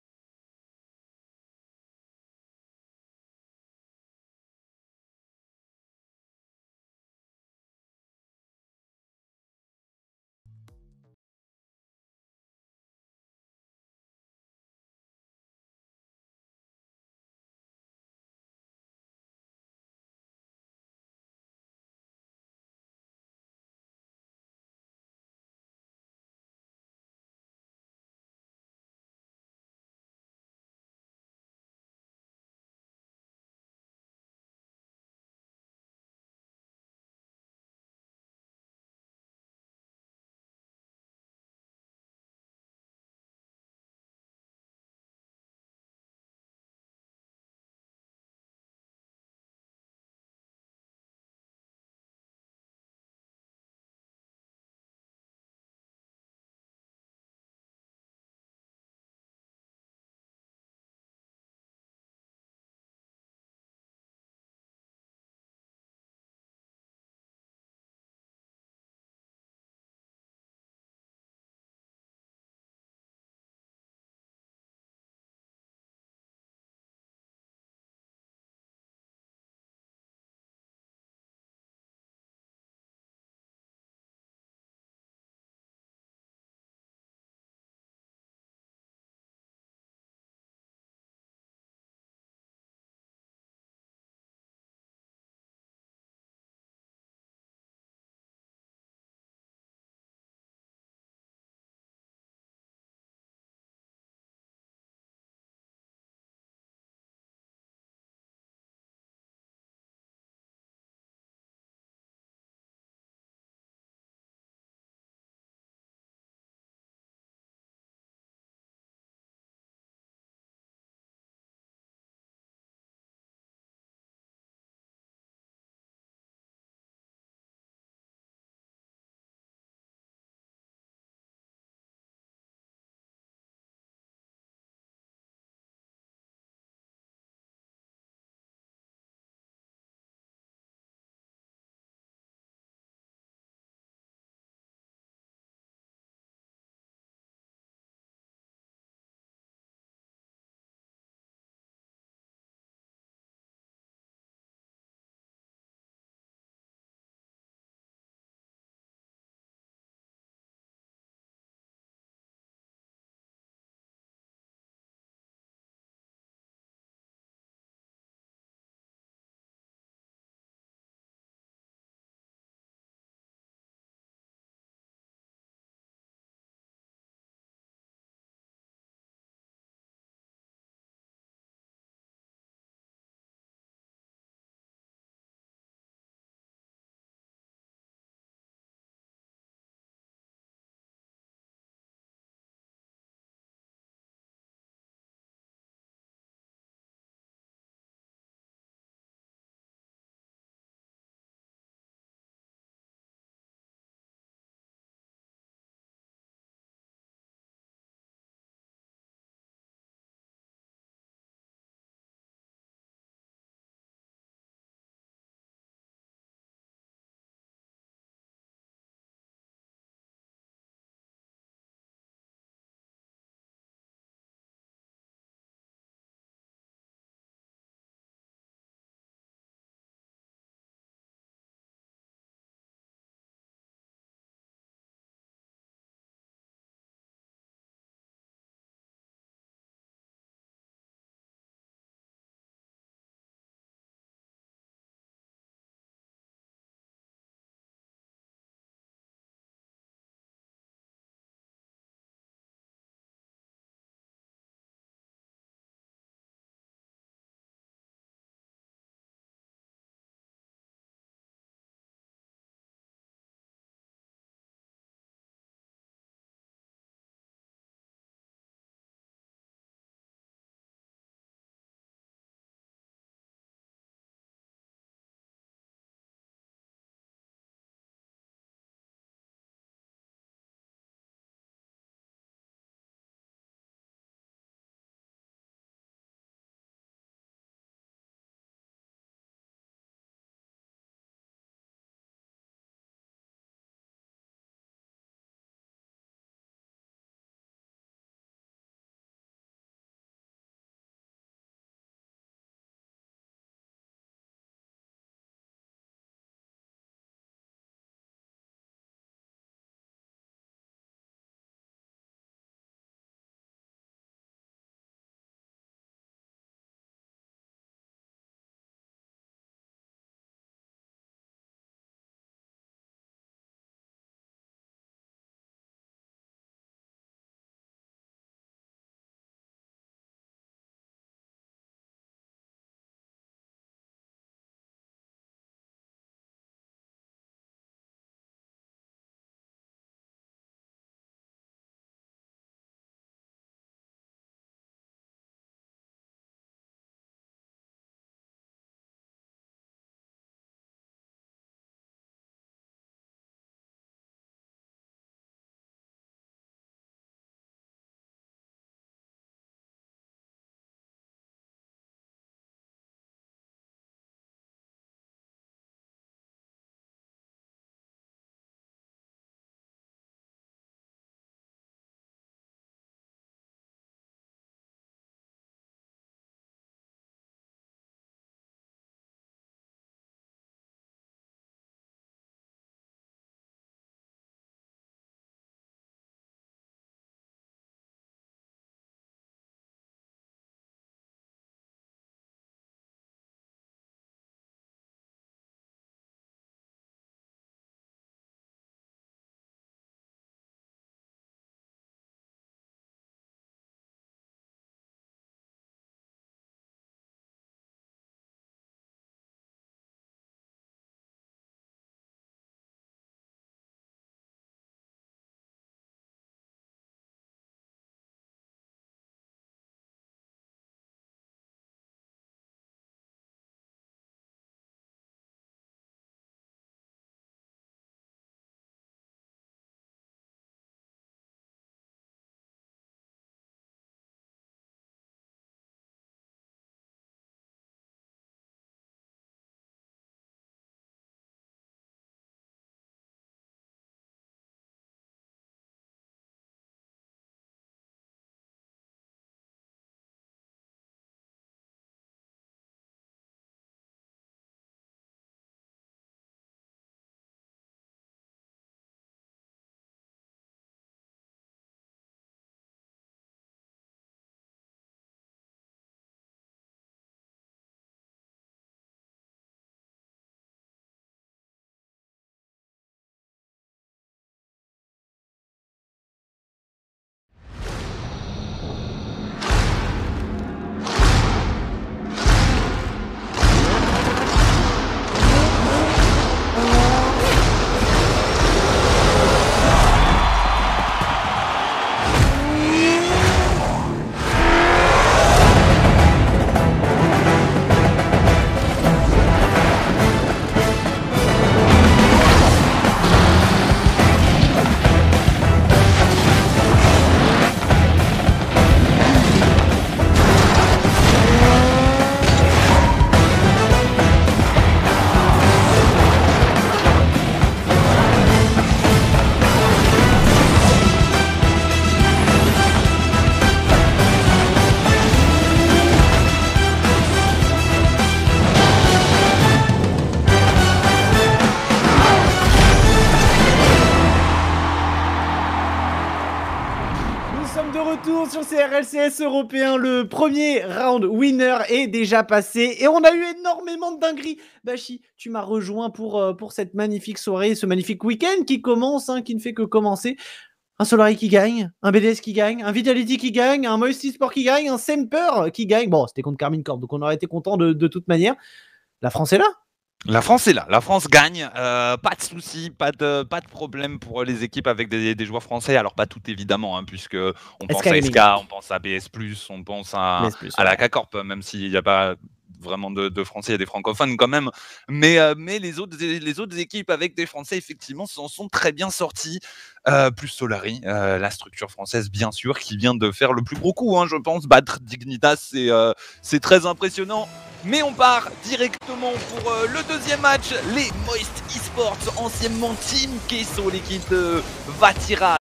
[SPEAKER 1] retour sur C R L C S européen, le premier round winner est déjà passé et on a eu énormément de dingueries. Bashi, tu m'as rejoint pour, euh, pour cette magnifique soirée, ce magnifique week-end qui commence, hein, qui ne fait que commencer. Un Solari qui gagne, un B D S qui gagne, un Vitality qui gagne, un Moisty Sport qui gagne, un Semper qui gagne. Bon, c'était contre Carmine Corp, donc on aurait été content de, de toute manière. La France est là.
[SPEAKER 4] La France est là, la France gagne, euh, pas de soucis, pas de, pas de problème pour les équipes avec des, des joueurs français, alors pas toutes évidemment, hein, puisque on pense à S K, on pense à B S plus, on pense à, plus, à ouais. la K-Corp, même s'il n'y a pas vraiment de, de français, il y a des francophones quand même, mais, euh, mais les, autres, les autres équipes avec des français, effectivement, s'en sont très bien sortis, euh, plus Solari, euh, la structure française bien sûr, qui vient de faire le plus gros coup, hein, je pense, battre Dignitas, c'est euh, c'est très impressionnant. Mais on part directement pour euh, le deuxième match, les Moist Esports, anciennement Team Queso, l'équipe de Vatira.